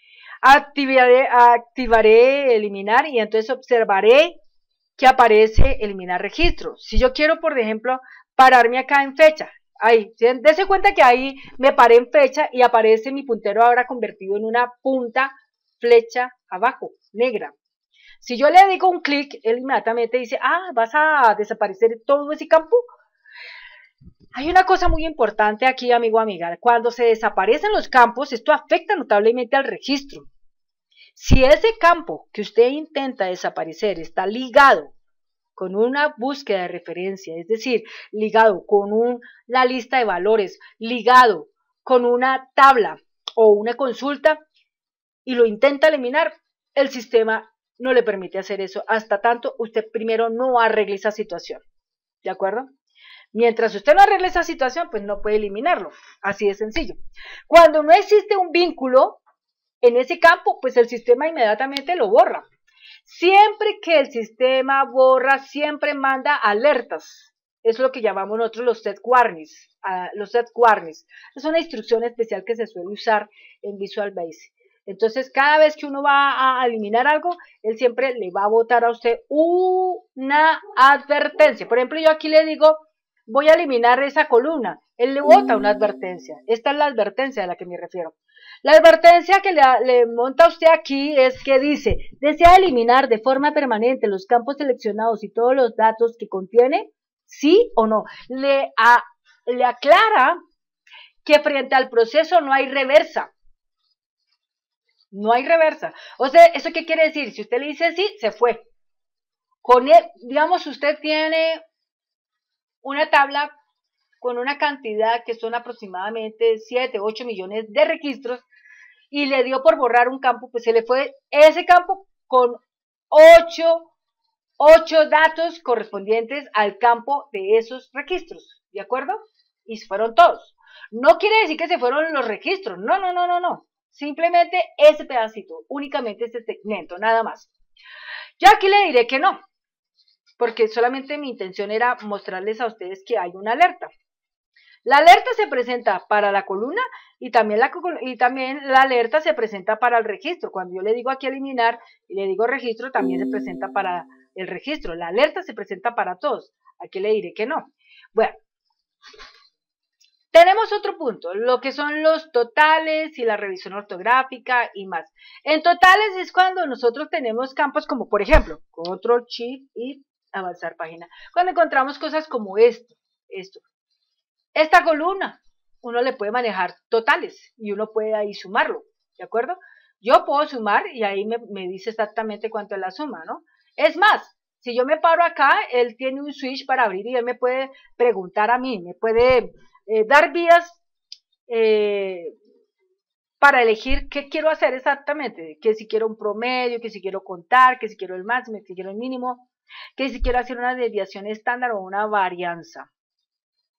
activaré eliminar y entonces observaré que aparece eliminar registro. Si yo quiero, por ejemplo, pararme acá en fecha, ahí, dése cuenta que ahí me paré en fecha y aparece mi puntero ahora convertido en una punta flecha abajo, negra. Si yo le digo un clic, él inmediatamente dice, vas a desaparecer todo ese campo. Hay una cosa muy importante aquí, amigo o amiga. Cuando se desaparecen los campos, esto afecta notablemente al registro. Si ese campo que usted intenta desaparecer está ligado con una búsqueda de referencia, es decir, ligado con la lista de valores, ligado con una tabla o una consulta, y lo intenta eliminar, el sistema no le permite hacer eso hasta tanto usted primero no arregle esa situación. ¿De acuerdo? Mientras usted no arregle esa situación, pues no puede eliminarlo. Así de sencillo. Cuando no existe un vínculo en ese campo, pues el sistema inmediatamente lo borra. Siempre que el sistema borra, siempre manda alertas. Es lo que llamamos nosotros los set warnings. Los set warnings. Es una instrucción especial que se suele usar en Visual Basic. Entonces, cada vez que uno va a eliminar algo, él siempre le va a botar a usted una advertencia. Por ejemplo, yo aquí le digo, voy a eliminar esa columna. Él le bota una advertencia. Esta es la advertencia a la que me refiero. La advertencia que le monta a usted aquí es que dice, ¿desea eliminar de forma permanente los campos seleccionados y todos los datos que contiene? ¿Sí o no? Le aclara que frente al proceso no hay reversa. No hay reversa. O sea, ¿eso qué quiere decir? Si usted le dice sí, se fue. Con él, digamos, usted tiene una tabla con una cantidad que son aproximadamente 7, 8 millones de registros y le dio por borrar un campo, pues se le fue ese campo con 8 datos correspondientes al campo de esos registros, ¿de acuerdo? Y fueron todos. No quiere decir que se fueron los registros, no. Simplemente ese pedacito, únicamente ese segmento, nada más. Yo aquí le diré que no, porque solamente mi intención era mostrarles a ustedes que hay una alerta. La alerta se presenta para la columna y también la alerta se presenta para el registro. Cuando yo le digo aquí eliminar y le digo registro, también se presenta para el registro. La alerta se presenta para todos. Aquí le diré que no. Bueno, tenemos otro punto, lo que son los totales y la revisión ortográfica y más. En totales es cuando nosotros tenemos campos como, por ejemplo, control, shift y avanzar página. Cuando encontramos cosas como esto. Esta columna, uno le puede manejar totales y uno puede ahí sumarlo, ¿de acuerdo? Yo puedo sumar y ahí me dice exactamente cuánto es la suma, ¿no? Es más, si yo me paro acá, él tiene un switch para abrir y él me puede preguntar a mí, me puede dar vías para elegir qué quiero hacer exactamente, que si quiero un promedio, que si quiero contar, que si quiero el máximo, que si quiero el mínimo, que si quiero hacer una desviación estándar o una varianza.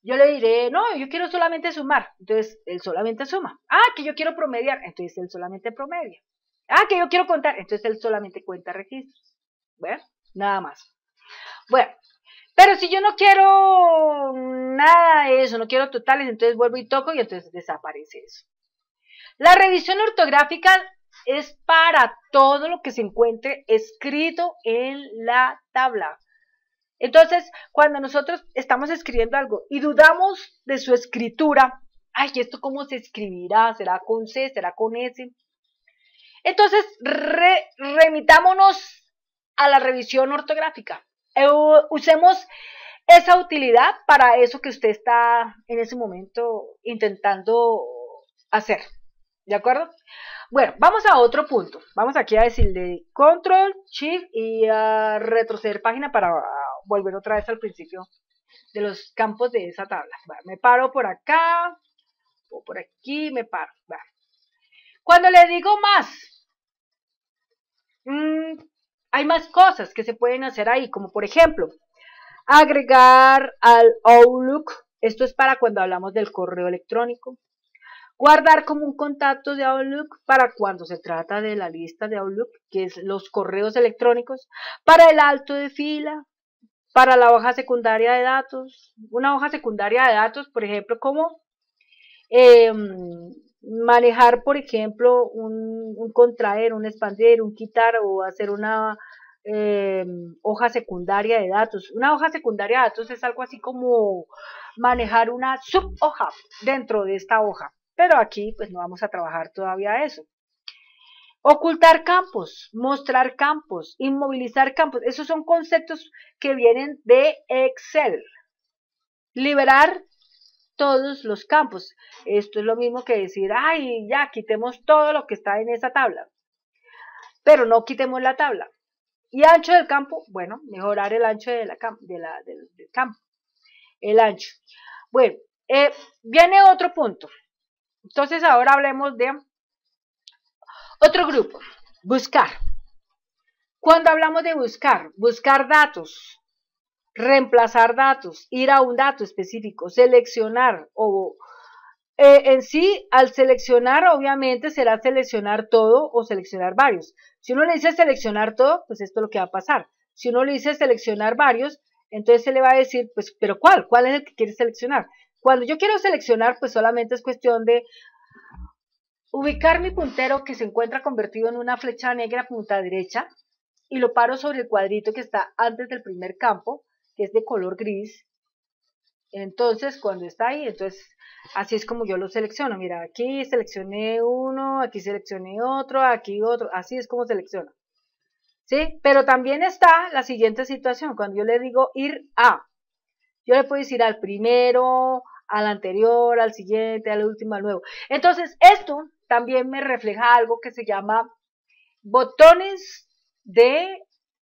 Yo le diré, no, yo quiero solamente sumar, entonces él solamente suma. Ah, que yo quiero promediar, entonces él solamente promedia. Ah, que yo quiero contar, entonces él solamente cuenta registros. Bueno, nada más. Bueno, pero si yo no quiero nada de eso, no quiero totales, entonces vuelvo y toco y entonces desaparece eso. La revisión ortográfica es para todo lo que se encuentre escrito en la tabla. Entonces, cuando nosotros estamos escribiendo algo y dudamos de su escritura, ay, ¿esto cómo se escribirá? ¿Será con C? ¿Será con S? Entonces, remitámonos a la revisión ortográfica. Usemos esa utilidad para eso que usted está en ese momento intentando hacer. ¿De acuerdo? Bueno, vamos a otro punto. Vamos aquí a decirle Control, Shift y a retroceder página para volver otra vez al principio de los campos de esa tabla. Bueno, me paro por acá o por aquí, me paro. Bueno. Cuando le digo más, hay más cosas que se pueden hacer ahí, como por ejemplo, agregar al Outlook. Esto es para cuando hablamos del correo electrónico. Guardar como un contacto de Outlook para cuando se trata de la lista de Outlook, que es los correos electrónicos, para el alto de fila, para la hoja secundaria de datos. Una hoja secundaria de datos, por ejemplo, como manejar, por ejemplo, un contraer, un expander, un quitar o hacer una hoja secundaria de datos. Una hoja secundaria de datos es algo así como manejar una subhoja dentro de esta hoja. Pero aquí pues no vamos a trabajar todavía eso. Ocultar campos, mostrar campos, inmovilizar campos. Esos son conceptos que vienen de Excel. Liberar todos los campos. Esto es lo mismo que decir, ay, ya, quitemos todo lo que está en esa tabla. Pero no quitemos la tabla. Y ancho del campo, bueno, mejorar el ancho del campo. El ancho. Bueno, viene otro punto. Entonces ahora hablemos de otro grupo, buscar. Cuando hablamos de buscar, buscar datos, reemplazar datos, ir a un dato específico, seleccionar o en sí, al seleccionar, obviamente será seleccionar todo o seleccionar varios. Si uno le dice seleccionar todo, pues esto es lo que va a pasar. Si uno le dice seleccionar varios, entonces se le va a decir, pues, ¿pero cuál? ¿Cuál es el que quiere seleccionar? Cuando yo quiero seleccionar, pues solamente es cuestión de ubicar mi puntero que se encuentra convertido en una flecha negra punta derecha y lo paro sobre el cuadrito que está antes del primer campo, que es de color gris. Entonces, cuando está ahí, entonces así es como yo lo selecciono. Mira, aquí seleccioné uno, aquí seleccioné otro, aquí otro, así es como selecciono. ¿Sí? Pero también está la siguiente situación, cuando yo le digo ir a, yo le puedo decir al primero, al anterior, al siguiente, al último, al nuevo. Entonces, esto también me refleja algo que se llama botones de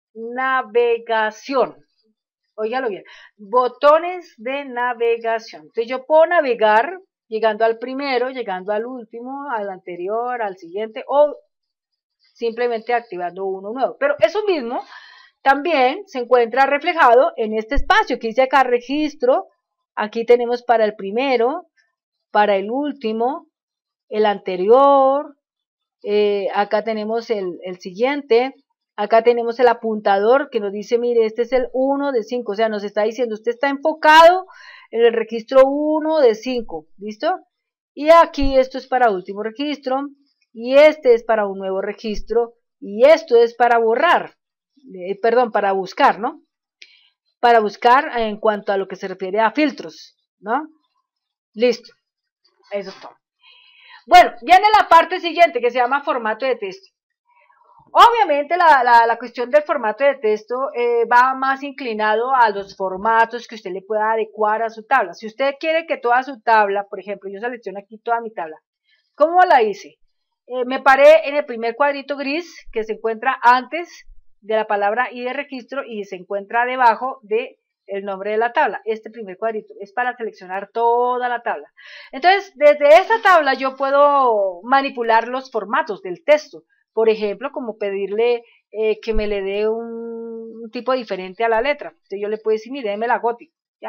navegación. Óigalo bien, botones de navegación. Entonces yo puedo navegar llegando al primero, llegando al último, al anterior, al siguiente o simplemente activando uno nuevo. Pero eso mismo también se encuentra reflejado en este espacio que dice acá registro. Aquí tenemos para el primero, para el último, el anterior, acá tenemos el siguiente, acá tenemos el apuntador que nos dice, mire, este es el 1 de 5, o sea, nos está diciendo, usted está enfocado en el registro 1 de 5, ¿listo? Y aquí esto es para último registro, y este es para un nuevo registro, y esto es para borrar, perdón, para buscar, ¿no? Para buscar en cuanto a lo que se refiere a filtros, ¿no? Listo, eso es todo. Bueno, viene la parte siguiente que se llama formato de texto. Obviamente la cuestión del formato de texto va más inclinado a los formatos que usted le pueda adecuar a su tabla. Si usted quiere que toda su tabla, por ejemplo, yo selecciono aquí toda mi tabla, ¿cómo la hice? Me paré en el primer cuadrito gris que se encuentra antes de la palabra y de registro y se encuentra debajo de el nombre de la tabla. Este primer cuadrito es para seleccionar toda la tabla. Entonces, desde esa tabla yo puedo manipular los formatos del texto. Por ejemplo, como pedirle que me le dé un tipo diferente a la letra. Entonces yo le puedo decir, mire, déme la gótica, ya.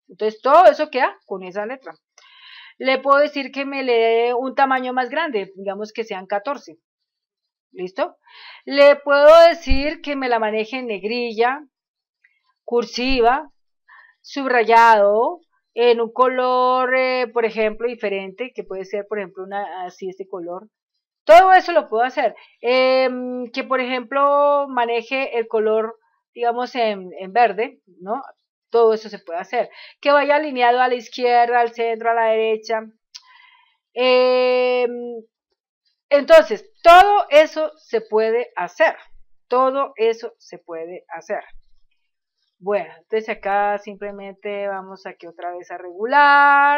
Entonces todo eso queda con esa letra. Le puedo decir que me le dé un tamaño más grande, digamos que sean 14. ¿Listo? Le puedo decir que me la maneje en negrilla, cursiva, subrayado, en un color, por ejemplo, diferente, que puede ser, por ejemplo, así este color. Todo eso lo puedo hacer. Que, por ejemplo, maneje el color, digamos, en verde, ¿no? Todo eso se puede hacer. Que vaya alineado a la izquierda, al centro, a la derecha. Entonces, todo eso se puede hacer. Todo eso se puede hacer. Bueno, entonces acá simplemente vamos aquí otra vez a regular.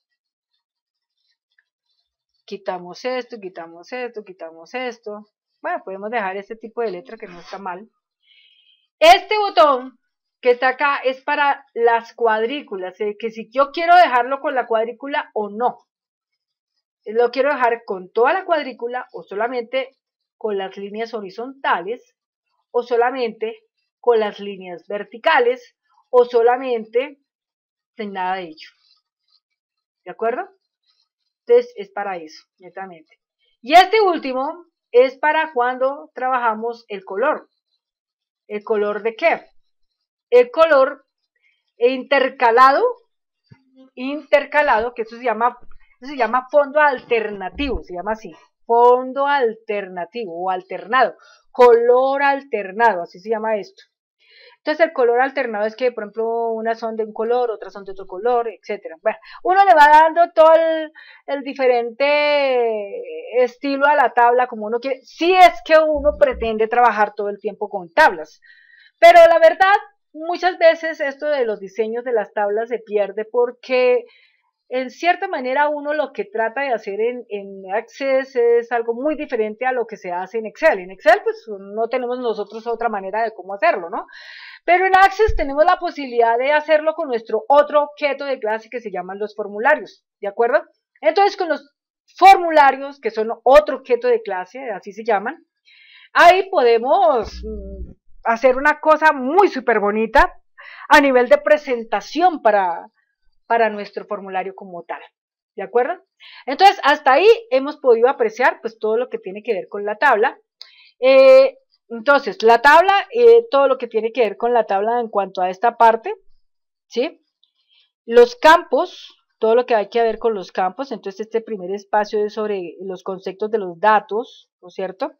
Quitamos esto, quitamos esto, quitamos esto. Bueno, podemos dejar este tipo de letra que no está mal. Este botón que está acá es para las cuadrículas, que si yo quiero dejarlo con la cuadrícula o no. Lo quiero dejar con toda la cuadrícula o solamente con las líneas horizontales o solamente con las líneas verticales o solamente sin nada de ello. ¿De acuerdo? Entonces es para eso, netamente. Y este último es para cuando trabajamos el color. ¿El color de qué? El color intercalado, que eso se llama fondo alternativo, se llama así, fondo alternativo o alternado, color alternado, así se llama esto. Entonces el color alternado es que, por ejemplo, unas son de un color, otras son de otro color, etcétera. Bueno, uno le va dando todo el diferente estilo a la tabla como uno quiere, si es que uno pretende trabajar todo el tiempo con tablas. Pero la verdad, muchas veces esto de los diseños de las tablas se pierde porque en cierta manera uno lo que trata de hacer en Access es algo muy diferente a lo que se hace en Excel. En Excel pues no tenemos nosotros otra manera de cómo hacerlo, ¿no? Pero en Access tenemos la posibilidad de hacerlo con nuestro otro objeto de clase que se llaman los formularios, ¿de acuerdo? Entonces con los formularios, que son otro objeto de clase, así se llaman, ahí podemos hacer una cosa muy súper bonita a nivel de presentación para nuestro formulario como tal, ¿de acuerdo? Entonces, hasta ahí hemos podido apreciar pues todo lo que tiene que ver con la tabla. Entonces, la tabla, todo lo que tiene que ver con la tabla en cuanto a esta parte, ¿sí? Los campos, todo lo que hay que ver con los campos, entonces este primer espacio es sobre los conceptos de los datos, ¿no es cierto?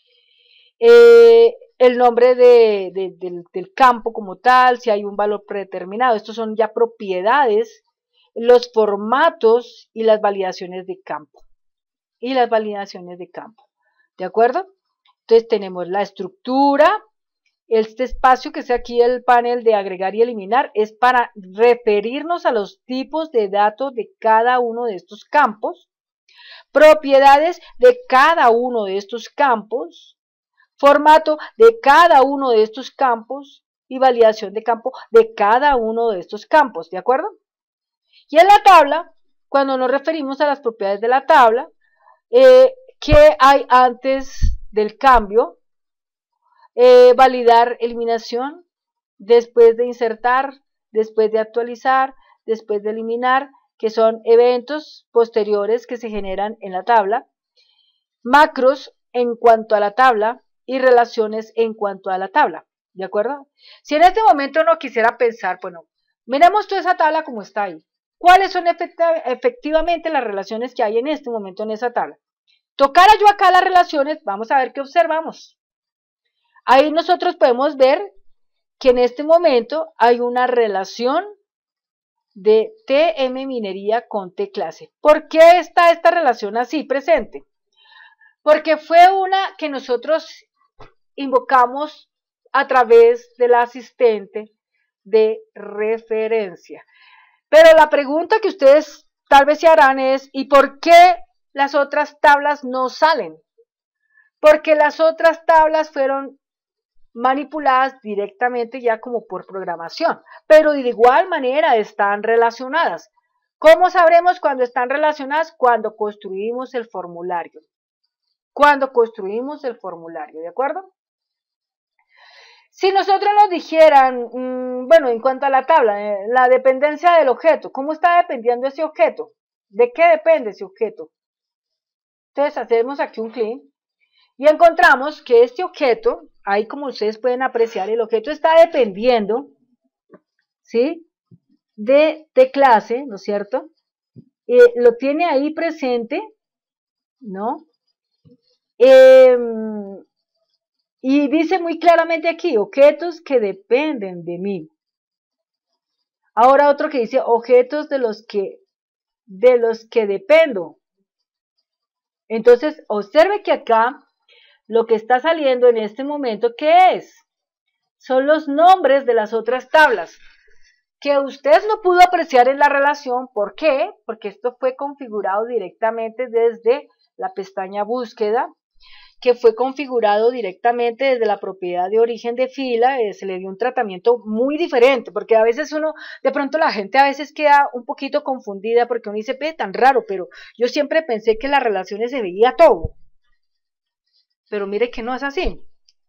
El nombre del campo como tal, si hay un valor predeterminado, estos son ya propiedades, los formatos y las validaciones de campo. ¿De acuerdo? Entonces tenemos la estructura, este espacio que es aquí el panel de agregar y eliminar, es para referirnos a los tipos de datos de cada uno de estos campos, propiedades de cada uno de estos campos, formato de cada uno de estos campos y validación de campo de cada uno de estos campos, ¿de acuerdo? Y en la tabla, cuando nos referimos a las propiedades de la tabla, ¿qué hay antes del cambio? Validar eliminación, después de insertar, después de actualizar, después de eliminar, que son eventos posteriores que se generan en la tabla, macros en cuanto a la tabla, y relaciones en cuanto a la tabla, ¿de acuerdo? Si en este momento uno quisiera pensar, bueno, miremos toda esa tabla como está ahí. ¿Cuáles son efectivamente las relaciones que hay en este momento en esa tabla? Tocara yo acá las relaciones, vamos a ver qué observamos. Ahí nosotros podemos ver que en este momento hay una relación de TM Minería con T clase. ¿Por qué está esta relación así presente? Porque fue una que nosotros invocamos a través del asistente de referencia. Pero la pregunta que ustedes tal vez se harán es, ¿y por qué las otras tablas no salen? Porque las otras tablas fueron manipuladas directamente ya como por programación, pero de igual manera están relacionadas. ¿Cómo sabremos cuando están relacionadas? Cuando construimos el formulario. ¿De acuerdo? Si nosotros nos dijeran, bueno, en cuanto a la tabla, la dependencia del objeto, ¿cómo está dependiendo ese objeto? ¿De qué depende ese objeto? Entonces hacemos aquí un clic y encontramos que este objeto, ahí como ustedes pueden apreciar, el objeto está dependiendo, ¿sí? De clase, ¿no es cierto? Lo tiene ahí presente, ¿no? Y dice muy claramente aquí, objetos que dependen de mí. Ahora otro que dice, objetos de los que dependo. Entonces, observe que acá lo que está saliendo en este momento, ¿qué es? Son los nombres de las otras tablas que usted no pudo apreciar en la relación. ¿Por qué? Porque esto fue configurado directamente desde la pestaña búsqueda, que fue configurado directamente desde la propiedad de origen de fila. Se le dio un tratamiento muy diferente, porque a veces de pronto la gente a veces queda un poquito confundida, porque uno dice, tan raro, pero yo siempre pensé que en las relaciones se veía todo. Pero mire que no es así.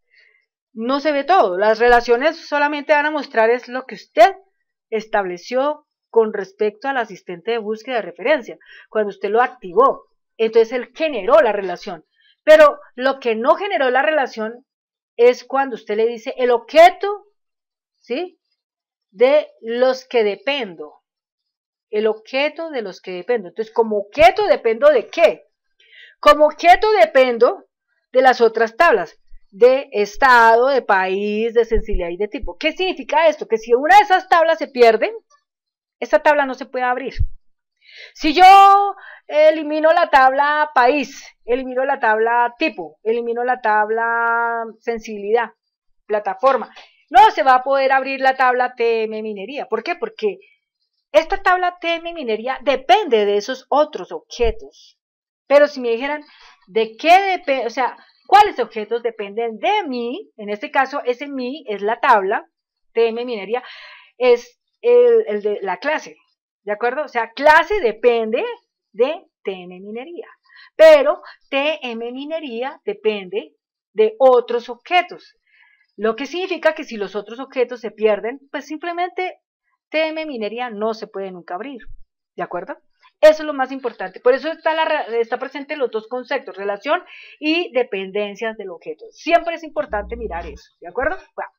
No se ve todo. Las relaciones solamente van a mostrar es lo que usted estableció con respecto al asistente de búsqueda de referencia, cuando usted lo activó. Entonces él generó la relación. Pero lo que no generó la relación es cuando usted le dice el objeto, ¿sí? De los que dependo. El objeto de los que dependo. Entonces, como objeto dependo de qué? Como objeto dependo de las otras tablas, de estado, de país, de sensibilidad y de tipo. ¿Qué significa esto? Que si una de esas tablas se pierde, esta tabla no se puede abrir. Si yo elimino la tabla país, elimino la tabla tipo, elimino la tabla sensibilidad, plataforma, no se va a poder abrir la tabla TM minería. ¿Por qué? Porque esta tabla TM minería depende de esos otros objetos. Pero si me dijeran, ¿de qué depende? O sea, ¿cuáles objetos dependen de mí? En este caso, ese mí es la tabla, TM minería, es el de la clase, ¿de acuerdo? O sea, clase depende de TM minería, pero TM minería depende de otros objetos, lo que significa que si los otros objetos se pierden, pues simplemente TM minería no se puede nunca abrir, ¿de acuerdo? Eso es lo más importante. Por eso está presente los dos conceptos, relación y dependencias del objeto. Siempre es importante mirar eso, ¿de acuerdo? Bueno.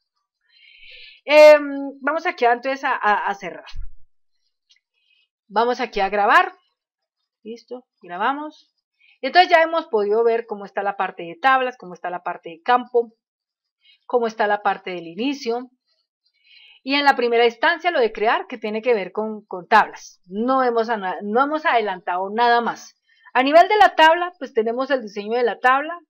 Vamos aquí entonces a cerrar. Vamos aquí a grabar. Listo, grabamos. Entonces ya hemos podido ver cómo está la parte de tablas, cómo está la parte de campo, cómo está la parte del inicio. Y en la primera instancia lo de crear, que tiene que ver con tablas. No hemos adelantado nada más. A nivel de la tabla, pues tenemos el diseño de la tabla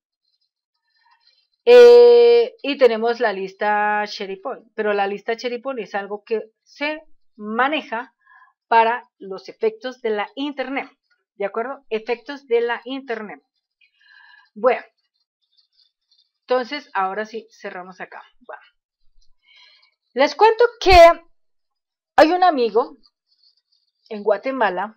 y tenemos la lista Cherry Point. Pero la lista Cherry Point es algo que se maneja para los efectos de la internet. ¿De acuerdo? Efectos de la internet. Bueno, entonces ahora sí cerramos acá. Bueno. Les cuento que hay un amigo en Guatemala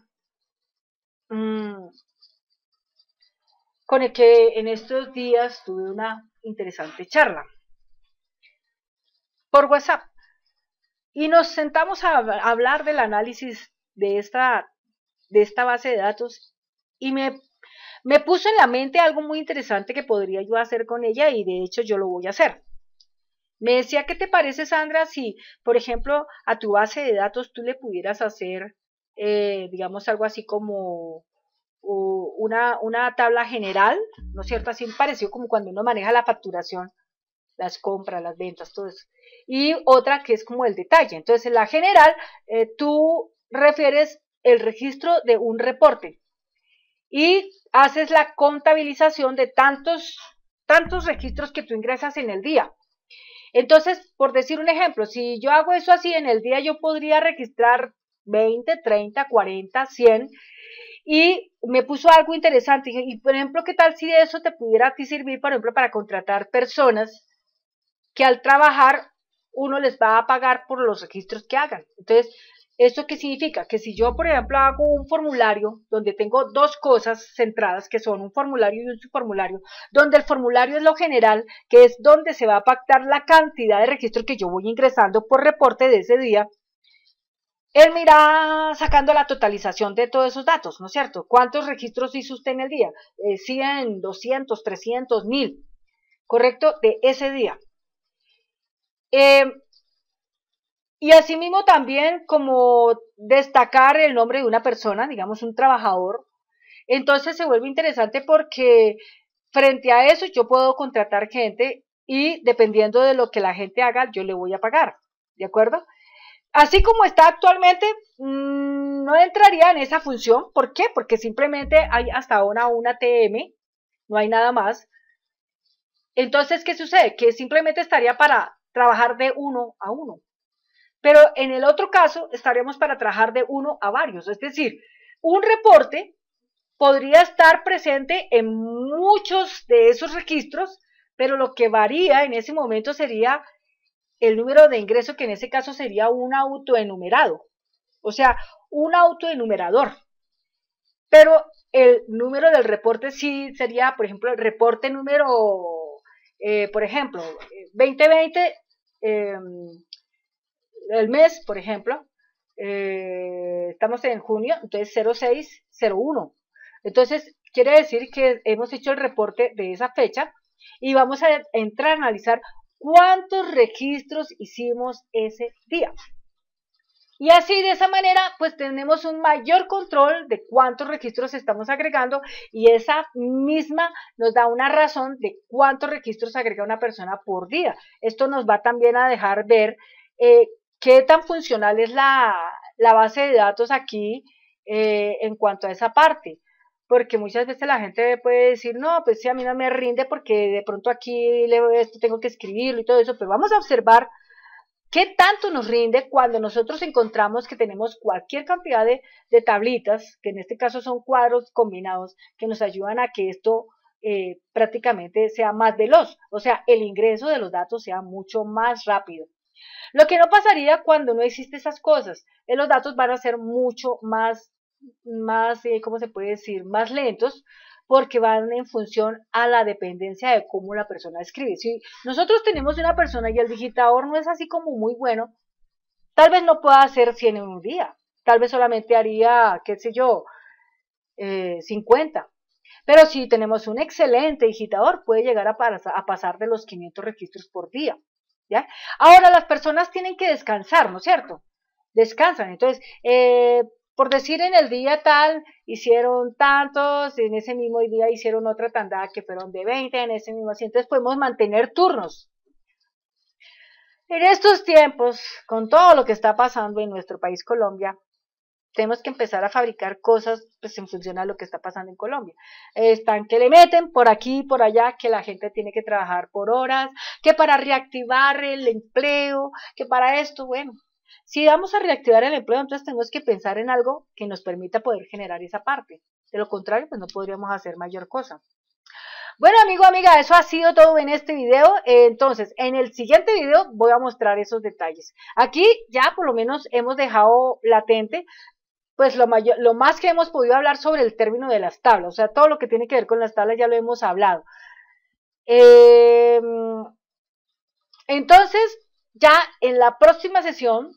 con el que en estos días tuve una interesante charla por WhatsApp y nos sentamos a hablar del análisis de esta base de datos y me puso en la mente algo muy interesante que podría yo hacer con ella y de hecho yo lo voy a hacer. Me decía, ¿qué te parece, Sandra, si, por ejemplo, a tu base de datos tú le pudieras hacer, digamos, algo así como una tabla general, ¿no es cierto? Así parecido como cuando uno maneja la facturación, las compras, las ventas, todo eso. Y otra que es como el detalle. Entonces, en la general, tú refieres el registro de un reporte y haces la contabilización de tantos registros que tú ingresas en el día. Entonces, por decir un ejemplo, si yo hago eso así en el día, yo podría registrar 20, 30, 40, 100 y me puso algo interesante. Y por ejemplo, ¿qué tal si eso te pudiera a ti servir, por ejemplo, para contratar personas que al trabajar uno les va a pagar por los registros que hagan? Entonces, ¿Esto qué significa? Que si yo, por ejemplo, hago un formulario donde tengo dos cosas centradas, que son un formulario y un subformulario, donde el formulario es lo general, que es donde se va a pactar la cantidad de registros que yo voy ingresando por reporte de ese día, él me irá sacando la totalización de todos esos datos, ¿no es cierto? ¿Cuántos registros hizo usted en el día? 100, 200, 300, 1000, ¿correcto? De ese día. Eh, y asimismo también como destacar el nombre de una persona, digamos un trabajador, entonces se vuelve interesante porque frente a eso yo puedo contratar gente y dependiendo de lo que la gente haga, yo le voy a pagar, ¿de acuerdo? Así como está actualmente, no entraría en esa función. ¿Por qué? Porque simplemente hay hasta ahora una TM, no hay nada más. Entonces, ¿qué sucede? Que simplemente estaría para trabajar de uno a uno. Pero en el otro caso, estaríamos para trabajar de uno a varios. Es decir, un reporte podría estar presente en muchos de esos registros, pero lo que varía en ese momento sería el número de ingreso, que en ese caso sería un autoenumerado, o sea, un autoenumerador. Pero el número del reporte sí sería, por ejemplo, el reporte número, por ejemplo, 2020, el mes, por ejemplo, estamos en junio, entonces 0601. Entonces, quiere decir que hemos hecho el reporte de esa fecha y vamos a entrar a analizar cuántos registros hicimos ese día. Y así de esa manera pues tenemos un mayor control de cuántos registros estamos agregando y esa misma nos da una razón de cuántos registros agrega una persona por día. Esto nos va también a dejar ver qué tan funcional es la base de datos aquí en cuanto a esa parte. Porque muchas veces la gente puede decir, no, pues sí, a mí no me rinde porque de pronto aquí leo esto, tengo que escribirlo y todo eso, pero vamos a observar qué tanto nos rinde cuando nosotros encontramos que tenemos cualquier cantidad de tablitas, que en este caso son cuadros combinados, que nos ayudan a que esto prácticamente sea más veloz, o sea, el ingreso de los datos sea mucho más rápido. Lo que no pasaría cuando no existen esas cosas, los datos van a ser mucho más, ¿cómo se puede decir?, más lentos, porque van en función a la dependencia de cómo la persona escribe. Si nosotros tenemos una persona y el digitador no es así como muy bueno, tal vez no pueda hacer 100 en un día, tal vez solamente haría, qué sé yo, 50. Pero si tenemos un excelente digitador, puede llegar a pasar de los 500 registros por día. ¿Ya? Ahora las personas tienen que descansar, ¿no es cierto? Descansan. Entonces, por decir en el día tal, hicieron tantos, en ese mismo día hicieron otra tanda que fueron de 20, en ese mismo así. Entonces podemos mantener turnos. En estos tiempos, con todo lo que está pasando en nuestro país Colombia, tenemos que empezar a fabricar cosas pues en función a lo que está pasando en Colombia. Están que le meten por aquí y por allá, que la gente tiene que trabajar por horas, que para reactivar el empleo, que para esto, bueno, si vamos a reactivar el empleo, entonces tenemos que pensar en algo que nos permita poder generar esa parte. De lo contrario, pues no podríamos hacer mayor cosa. Bueno, amigo, amiga, eso ha sido todo en este video. Entonces, en el siguiente video voy a mostrar esos detalles. Aquí ya por lo menos hemos dejado latente pues lo más que hemos podido hablar sobre el término de las tablas, o sea, todo lo que tiene que ver con las tablas ya lo hemos hablado. Entonces, ya en la próxima sesión,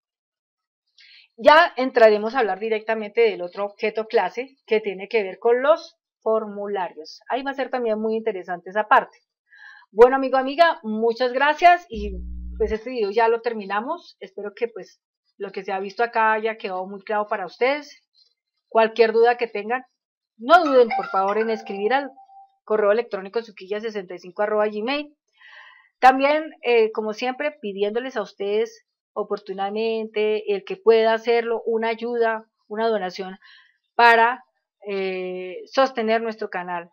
ya entraremos a hablar directamente del otro objeto clase que tiene que ver con los formularios. Ahí va a ser también muy interesante esa parte. Bueno, amigo, amiga, muchas gracias y pues este video ya lo terminamos. Espero que pues lo que se ha visto acá haya quedado muy claro para ustedes. Cualquier duda que tengan, no duden por favor en escribir al correo electrónico suquilla65@gmail. También, como siempre, pidiéndoles a ustedes oportunamente, el que pueda hacerlo, una ayuda, una donación para sostener nuestro canal.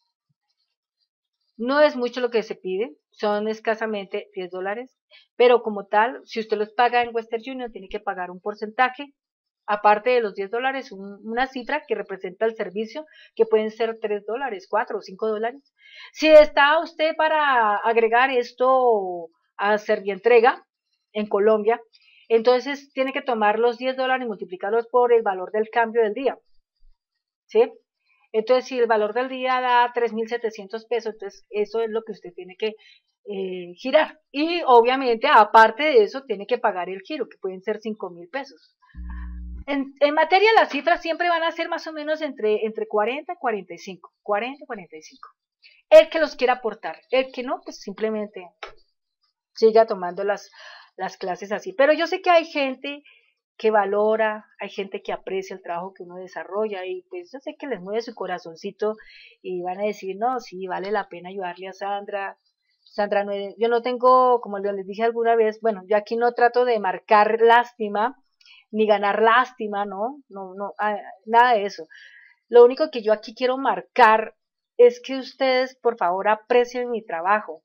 No es mucho lo que se pide, son escasamente $10, pero como tal, si usted los paga en Western Union, tiene que pagar un porcentaje, aparte de los $10, una cifra que representa el servicio, que pueden ser $3, $4 o $5. Si está usted para agregar esto a Servientrega en Colombia, Entonces tiene que tomar los $10 y multiplicarlos por el valor del cambio del día, ¿sí? Entonces, si el valor del día da 3.700 pesos, entonces eso es lo que usted tiene que girar. Y obviamente, aparte de eso, tiene que pagar el giro, que pueden ser 5.000 pesos. En materia, las cifras siempre van a ser más o menos entre 40 y 45. 40 y 45. El que los quiera aportar. El que no, pues simplemente siga tomando las clases así. Pero yo sé que hay gente que valora, hay gente que aprecia el trabajo que uno desarrolla y pues yo sé que les mueve su corazoncito y van a decir, no, sí, vale la pena ayudarle a Sandra. Sandra, no, yo no tengo, como les dije alguna vez, bueno, yo aquí no trato de marcar lástima ni ganar lástima, ¿no? No, nada de eso. Lo único que yo aquí quiero marcar es que ustedes, por favor, aprecien mi trabajo.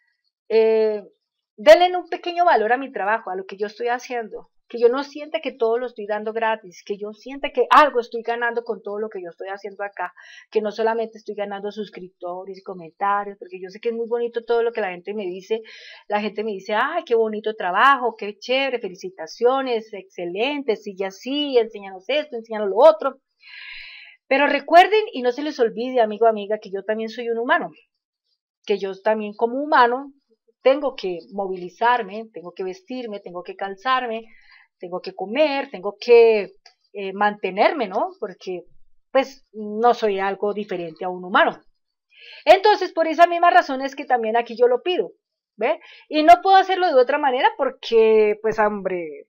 Denle un pequeño valor a mi trabajo, a lo que yo estoy haciendo, que yo no sienta que todo lo estoy dando gratis, que yo sienta que algo estoy ganando con todo lo que yo estoy haciendo acá, que no solamente estoy ganando suscriptores y comentarios, porque yo sé que es muy bonito todo lo que la gente me dice, ay, qué bonito trabajo, qué chévere, felicitaciones, excelente, sigue así, enséñanos esto, enséñanos lo otro, pero recuerden y no se les olvide, amigo, amiga, que yo también soy un humano, que yo también como humano tengo que movilizarme, tengo que vestirme, tengo que calzarme, tengo que comer, tengo que mantenerme, ¿no? Porque pues no soy algo diferente a un humano. Entonces, por esa misma razón es que también aquí yo lo pido, ¿ve? Y no puedo hacerlo de otra manera porque, pues, hombre,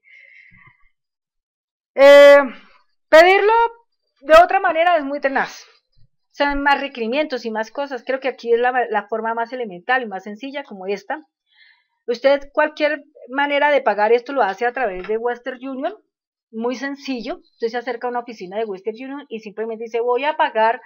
pedirlo de otra manera es muy tenaz. Son más requerimientos y más cosas. Creo que aquí es la forma más elemental y más sencilla como esta. Usted cualquier manera de pagar esto lo hace a través de Western Union, muy sencillo. Usted se acerca a una oficina de Western Union y simplemente dice voy a pagar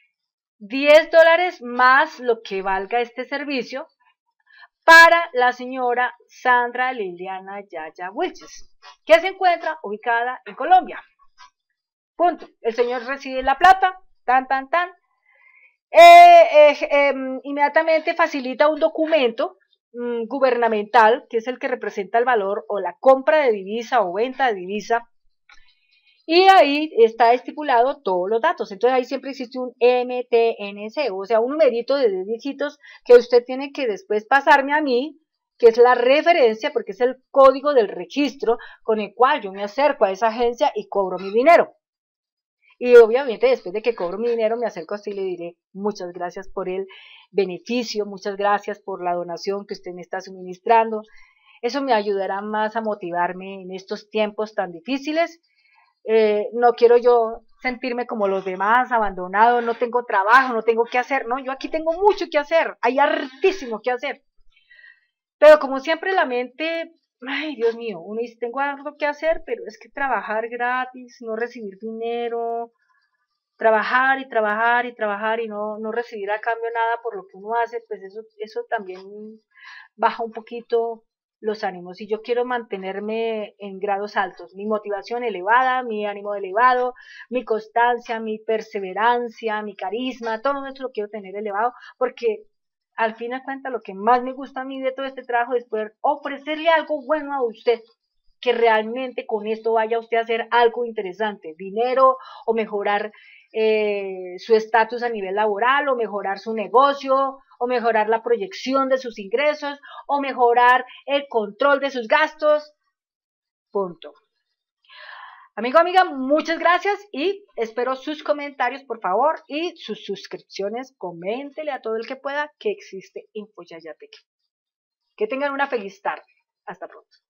$10 más lo que valga este servicio para la señora Sandra Liliana Yaya Wilches, que se encuentra ubicada en Colombia. Punto. El señor recibe la plata, tan. Inmediatamente facilita un documento gubernamental, que es el que representa el valor o la compra de divisa o venta de divisa, y ahí está estipulado todos los datos. Entonces ahí siempre existe un MTNC, o sea, un numerito de 10 dígitos que usted tiene que después pasarme a mí, que es la referencia, porque es el código del registro con el cual yo me acerco a esa agencia y cobro mi dinero. Y obviamente después de que cobro mi dinero me acerco a usted y le diré muchas gracias por el beneficio, muchas gracias por la donación que usted me está suministrando. Eso me ayudará más a motivarme en estos tiempos tan difíciles. No quiero yo sentirme como los demás, abandonado, no tengo trabajo, no tengo qué hacer. No, yo aquí tengo mucho que hacer, hay hartísimo que hacer. Pero como siempre la mente, ay Dios mío, uno dice, tengo algo que hacer, pero es que trabajar gratis, no recibir dinero, trabajar y no recibir a cambio nada por lo que uno hace, pues eso también baja un poquito los ánimos. Y yo quiero mantenerme en grados altos, mi motivación elevada, mi ánimo elevado, mi constancia, mi perseverancia, mi carisma, todo eso lo quiero tener elevado, porque al fin de cuentas lo que más me gusta a mí de todo este trabajo es poder ofrecerle algo bueno a usted, que realmente con esto vaya usted a hacer algo interesante, dinero o mejorar su estatus a nivel laboral, o mejorar su negocio, o mejorar la proyección de sus ingresos, o mejorar el control de sus gastos. Punto. Amigo, amiga, muchas gracias y espero sus comentarios, por favor, y sus suscripciones. Coméntele a todo el que pueda que existe InfoYayaTech. Que tengan una feliz tarde. Hasta pronto.